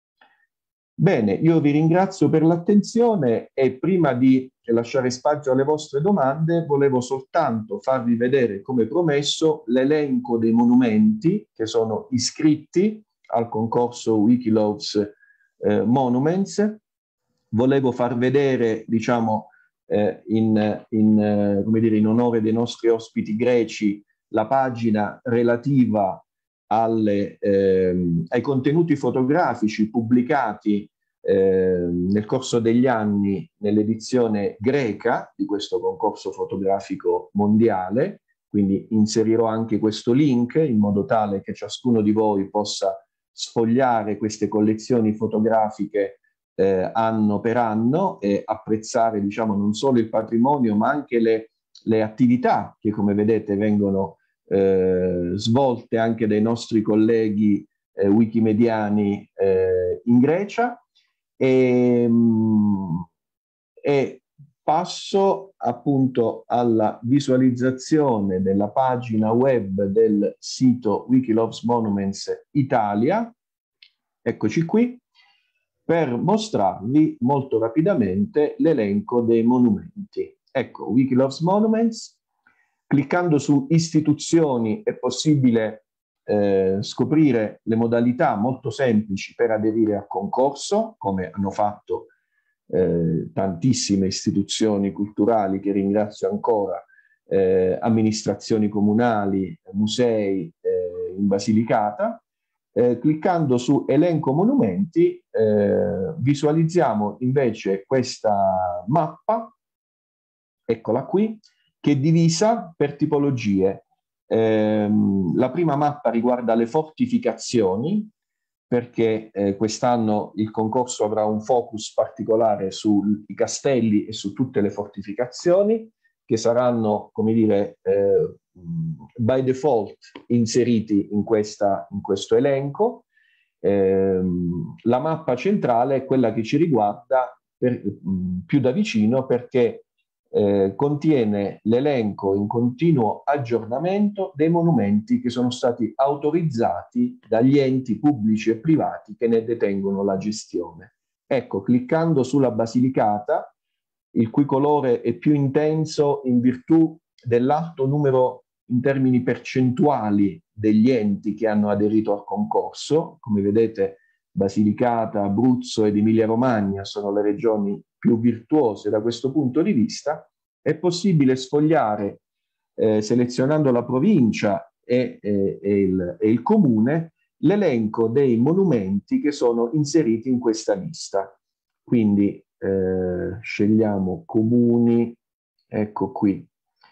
[SPEAKER 1] Bene, io vi ringrazio per l'attenzione e prima di lasciare spazio alle vostre domande volevo soltanto farvi vedere, come promesso, l'elenco dei monumenti che sono iscritti al concorso Wikiloves eh, Monuments. Volevo far vedere, diciamo, eh, in, in, eh, come dire, in onore dei nostri ospiti greci, la pagina relativa alle, ehm, ai contenuti fotografici pubblicati eh, nel corso degli anni nell'edizione greca di questo concorso fotografico mondiale. Quindi inserirò anche questo link in modo tale che ciascuno di voi possa sfogliare queste collezioni fotografiche eh, anno per anno e apprezzare, diciamo, non solo il patrimonio ma anche le, le attività che, come vedete, vengono Eh, svolte anche dai nostri colleghi eh, wikimediani eh, in Grecia e, mh, e passo appunto alla visualizzazione della pagina web del sito Wikiloves Monuments Italia. Eccoci qui per mostrarvi molto rapidamente l'elenco dei monumenti. Ecco, Wikiloves Monuments. Cliccando su istituzioni è possibile eh, scoprire le modalità molto semplici per aderire al concorso, come hanno fatto eh, tantissime istituzioni culturali che ringrazio ancora, eh, amministrazioni comunali, musei eh, in Basilicata. Eh, cliccando su elenco monumenti eh, visualizziamo invece questa mappa, eccola qui, che è divisa per tipologie. Ehm, la prima mappa riguarda le fortificazioni, perché eh, quest'anno il concorso avrà un focus particolare sui castelli e su tutte le fortificazioni, che saranno, come dire, eh, by default inseriti in, questa, in questo elenco. Ehm, la mappa centrale è quella che ci riguarda per, mh, più da vicino, perché Eh, contiene l'elenco in continuo aggiornamento dei monumenti che sono stati autorizzati dagli enti pubblici e privati che ne detengono la gestione. Ecco, cliccando sulla Basilicata, il cui colore è più intenso in virtù dell'alto numero in termini percentuali degli enti che hanno aderito al concorso. Come vedete, Basilicata, Abruzzo ed Emilia-Romagna sono le regioni più virtuose da questo punto di vista. È possibile sfogliare, eh, selezionando la provincia e, e, e, il, e il comune, l'elenco dei monumenti che sono inseriti in questa lista. Quindi eh, scegliamo comuni, ecco qui,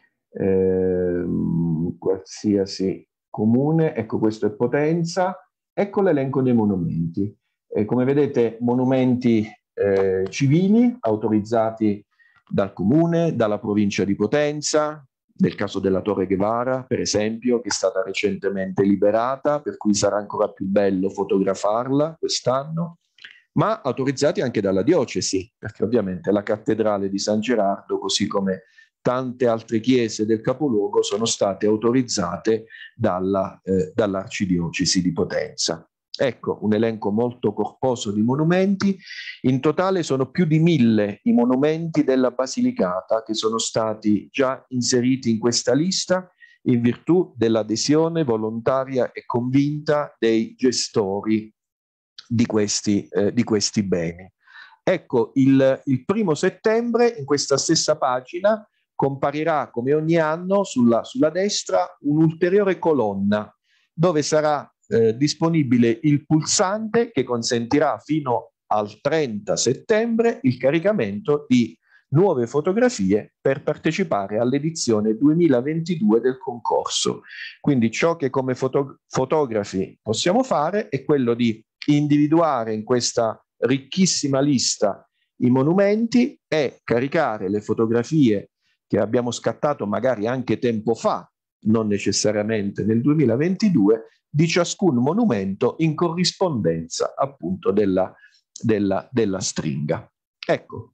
[SPEAKER 1] eh, qualsiasi comune, ecco questo è Potenza, ecco l'elenco dei monumenti. Eh, come vedete, monumenti eh, civili autorizzati dal comune, dalla provincia di Potenza, nel caso della Torre Guevara, per esempio, che è stata recentemente liberata, per cui sarà ancora più bello fotografarla quest'anno, ma autorizzati anche dalla diocesi, perché ovviamente la cattedrale di San Gerardo, così come tante altre chiese del capoluogo, sono state autorizzate dalla, eh, dall'arcidiocesi di Potenza. Ecco, un elenco molto corposo di monumenti. In totale sono più di mille i monumenti della Basilicata che sono stati già inseriti in questa lista in virtù dell'adesione volontaria e convinta dei gestori di questi, eh, di questi beni. Ecco, il, il primo settembre in questa stessa pagina comparirà come ogni anno sulla, sulla destra un'ulteriore colonna dove sarà eh, disponibile il pulsante che consentirà fino al trenta settembre il caricamento di nuove fotografie per partecipare all'edizione duemilaventidue del concorso. Quindi ciò che come foto fotografi possiamo fare è quello di individuare in questa ricchissima lista i monumenti e caricare le fotografie che abbiamo scattato magari anche tempo fa, non necessariamente nel duemilaventidue, di ciascun monumento in corrispondenza appunto della, della, della stringa. Ecco,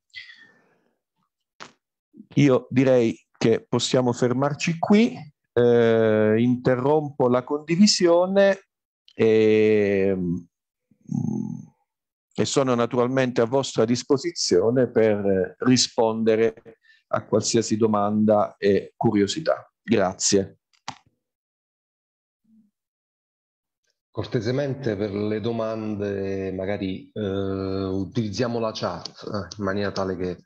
[SPEAKER 1] io direi che possiamo fermarci qui, eh, interrompo la condivisione e, e sono naturalmente a vostra disposizione per rispondere a qualsiasi domanda e curiosità. Grazie.
[SPEAKER 2] Cortesemente per le domande magari eh, utilizziamo la chat eh, in maniera tale che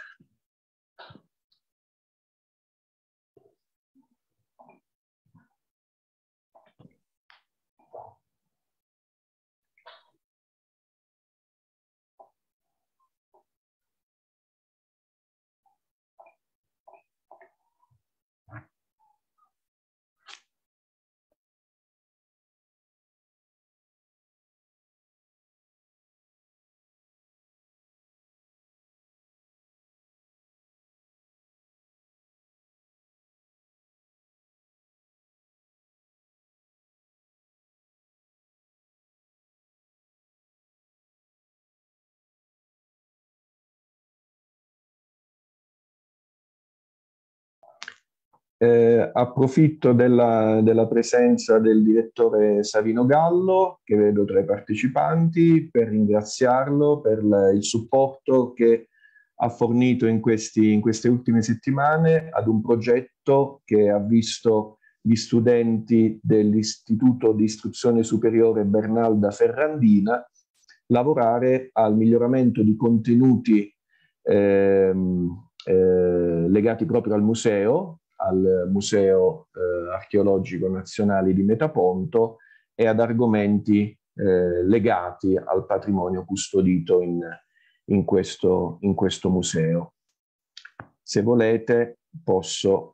[SPEAKER 1] Eh, approfitto della, della presenza del direttore Savino Gallo, che vedo tra i partecipanti, per ringraziarlo per la, il supporto che ha fornito in, questi, in queste ultime settimane ad un progetto che ha visto gli studenti dell'Istituto di Istruzione Superiore Bernalda Ferrandina lavorare al miglioramento di contenuti ehm, eh, legati proprio al museo, al Museo eh, Archeologico Nazionale di Metaponto e ad argomenti eh, legati al patrimonio custodito in, in, questo, in questo museo. Se volete posso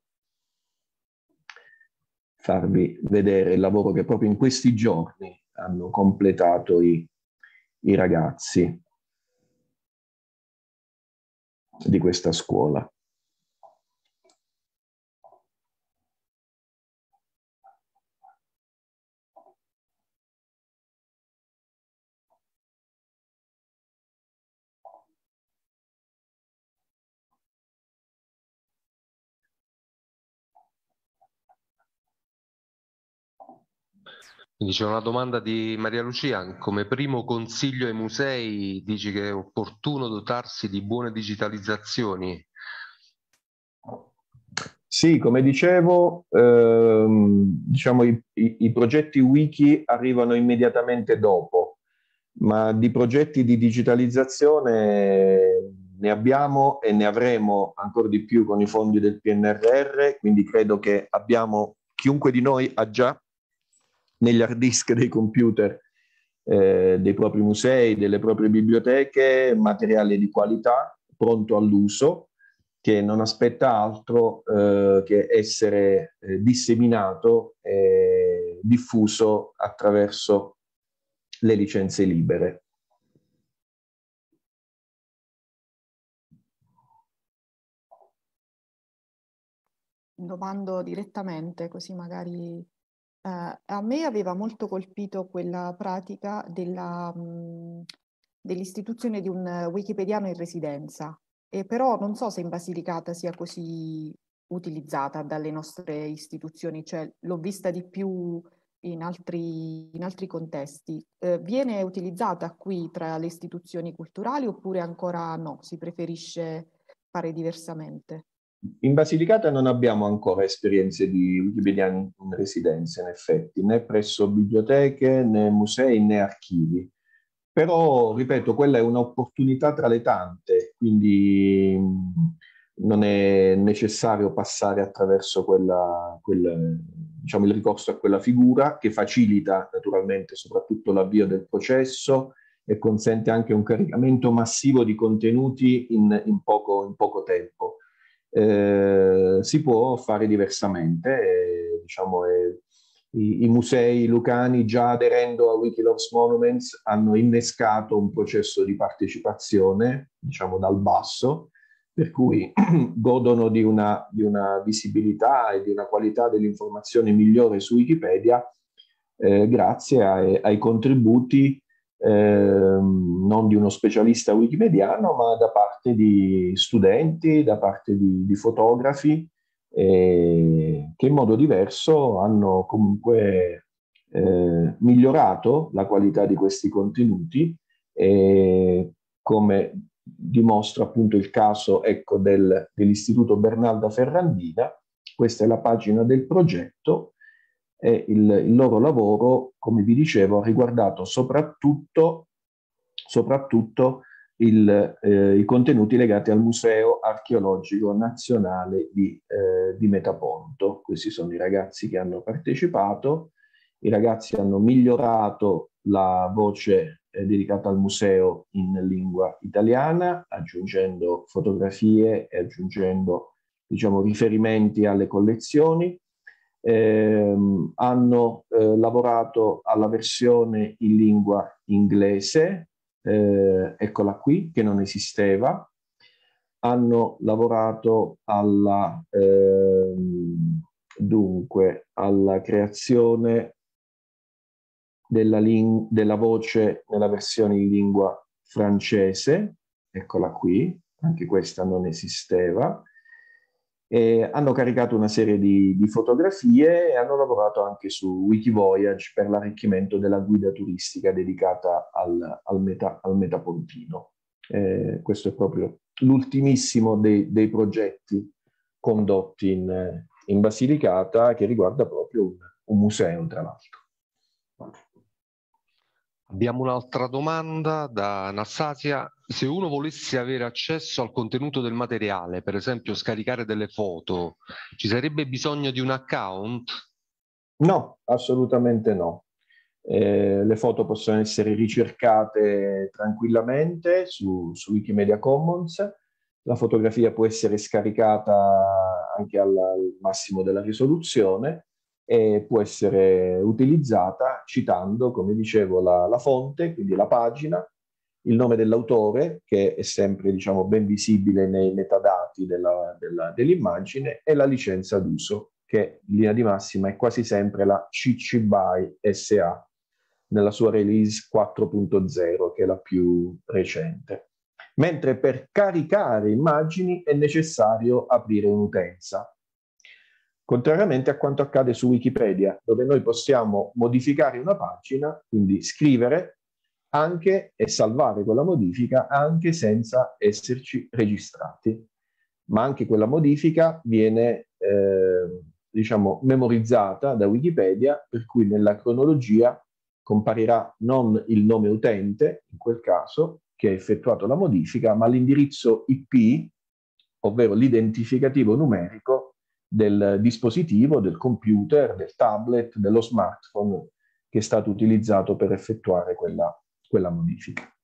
[SPEAKER 1] farvi vedere il lavoro che proprio in questi giorni hanno completato i, i ragazzi di questa scuola.
[SPEAKER 2] Quindi c'è una domanda di Maria Lucia: come primo consiglio ai musei dici che è opportuno dotarsi di buone digitalizzazioni?
[SPEAKER 1] Sì, come dicevo, ehm, diciamo i, i- i progetti wiki arrivano immediatamente dopo, ma di progetti di digitalizzazione ne abbiamo e ne avremo ancora di più con i fondi del P N R R, quindi credo che abbiamo, chiunque di noi ha già negli hard disk dei computer eh, dei propri musei, delle proprie biblioteche, materiale di qualità pronto all'uso, che non aspetta altro eh, che essere eh, disseminato e diffuso attraverso le licenze libere.
[SPEAKER 3] Domando direttamente, così magari eh, a me aveva molto colpito quella pratica della, mh, dell'istituzione di un wikipediano in residenza, e però non so se in Basilicata sia così utilizzata dalle nostre istituzioni, cioè l'ho vista di più in altri, in altri contesti. Eh, viene utilizzata qui tra le istituzioni culturali oppure ancora no? Si preferisce fare diversamente?
[SPEAKER 1] In Basilicata non abbiamo ancora esperienze di wikipediani in residenza, in effetti, né presso biblioteche, né musei, né archivi. Però, ripeto, quella è un'opportunità tra le tante, quindi mh, non è necessario passare attraverso quella, quel, diciamo, il ricorso a quella figura che facilita naturalmente soprattutto l'avvio del processo e consente anche un caricamento massivo di contenuti in, in poco, in poco tempo. Eh, si può fare diversamente, eh, diciamo, eh, i, i musei lucani, già aderendo a Wikilove's Monuments, hanno innescato un processo di partecipazione, diciamo, dal basso, per cui godono di una, di una visibilità e di una qualità dell'informazione migliore su Wikipedia, eh, grazie ai, ai contributi ehm, non di uno specialista wikipediano, ma da parte di studenti, da parte di, di fotografi, eh, che in modo diverso hanno comunque eh, migliorato la qualità di questi contenuti, e come dimostra appunto il caso, ecco, del, dell'Istituto Bernalda Ferrandina. Questa è la pagina del progetto e il, il loro lavoro, come vi dicevo, ha riguardato soprattutto, soprattutto il, eh, i contenuti legati al Museo Archeologico Nazionale di, eh, di Metaponto. Questi sono i ragazzi che hanno partecipato. I ragazzi hanno migliorato la voce eh, dedicata al museo in lingua italiana, aggiungendo fotografie e aggiungendo, diciamo, riferimenti alle collezioni. Eh, hanno eh, lavorato alla versione in lingua inglese, eh, eccola qui, che non esisteva. Hanno lavorato alla, eh, dunque, alla creazione della, della voce nella versione in lingua francese, eccola qui, anche questa non esisteva. E hanno caricato una serie di, di fotografie e hanno lavorato anche su Wikivoyage per l'arricchimento della guida turistica dedicata al, al, meta, al Metapontino. Eh, questo è proprio l'ultimissimo dei, dei progetti condotti in, in Basilicata, che riguarda proprio un, un museo, tra l'altro.
[SPEAKER 2] Abbiamo un'altra domanda da Anastasia. Se uno volesse avere accesso al contenuto del materiale, per esempio scaricare delle foto, ci sarebbe bisogno di un account?
[SPEAKER 1] No, assolutamente no. Eh, le foto possono essere ricercate tranquillamente su, su Wikimedia Commons. La fotografia può essere scaricata anche al, al massimo della risoluzione e può essere utilizzata citando, come dicevo, la, la fonte, quindi la pagina, il nome dell'autore, che è sempre, diciamo, ben visibile nei metadati della, della, dell'immagine, e la licenza d'uso, che in linea di massima è quasi sempre la C C B Y S A nella sua release quattro punto zero, che è la più recente. Mentre per caricare immagini è necessario aprire un'utenza. Contrariamente a quanto accade su Wikipedia, dove noi possiamo modificare una pagina, quindi scrivere anche e salvare quella modifica anche senza esserci registrati. Ma anche quella modifica viene eh, diciamo, memorizzata da Wikipedia, per cui nella cronologia comparirà non il nome utente, in quel caso, che ha effettuato la modifica, ma l'indirizzo I P, ovvero l'identificativo numerico del dispositivo, del computer, del tablet, dello smartphone che è stato utilizzato per effettuare quella, quella modifica.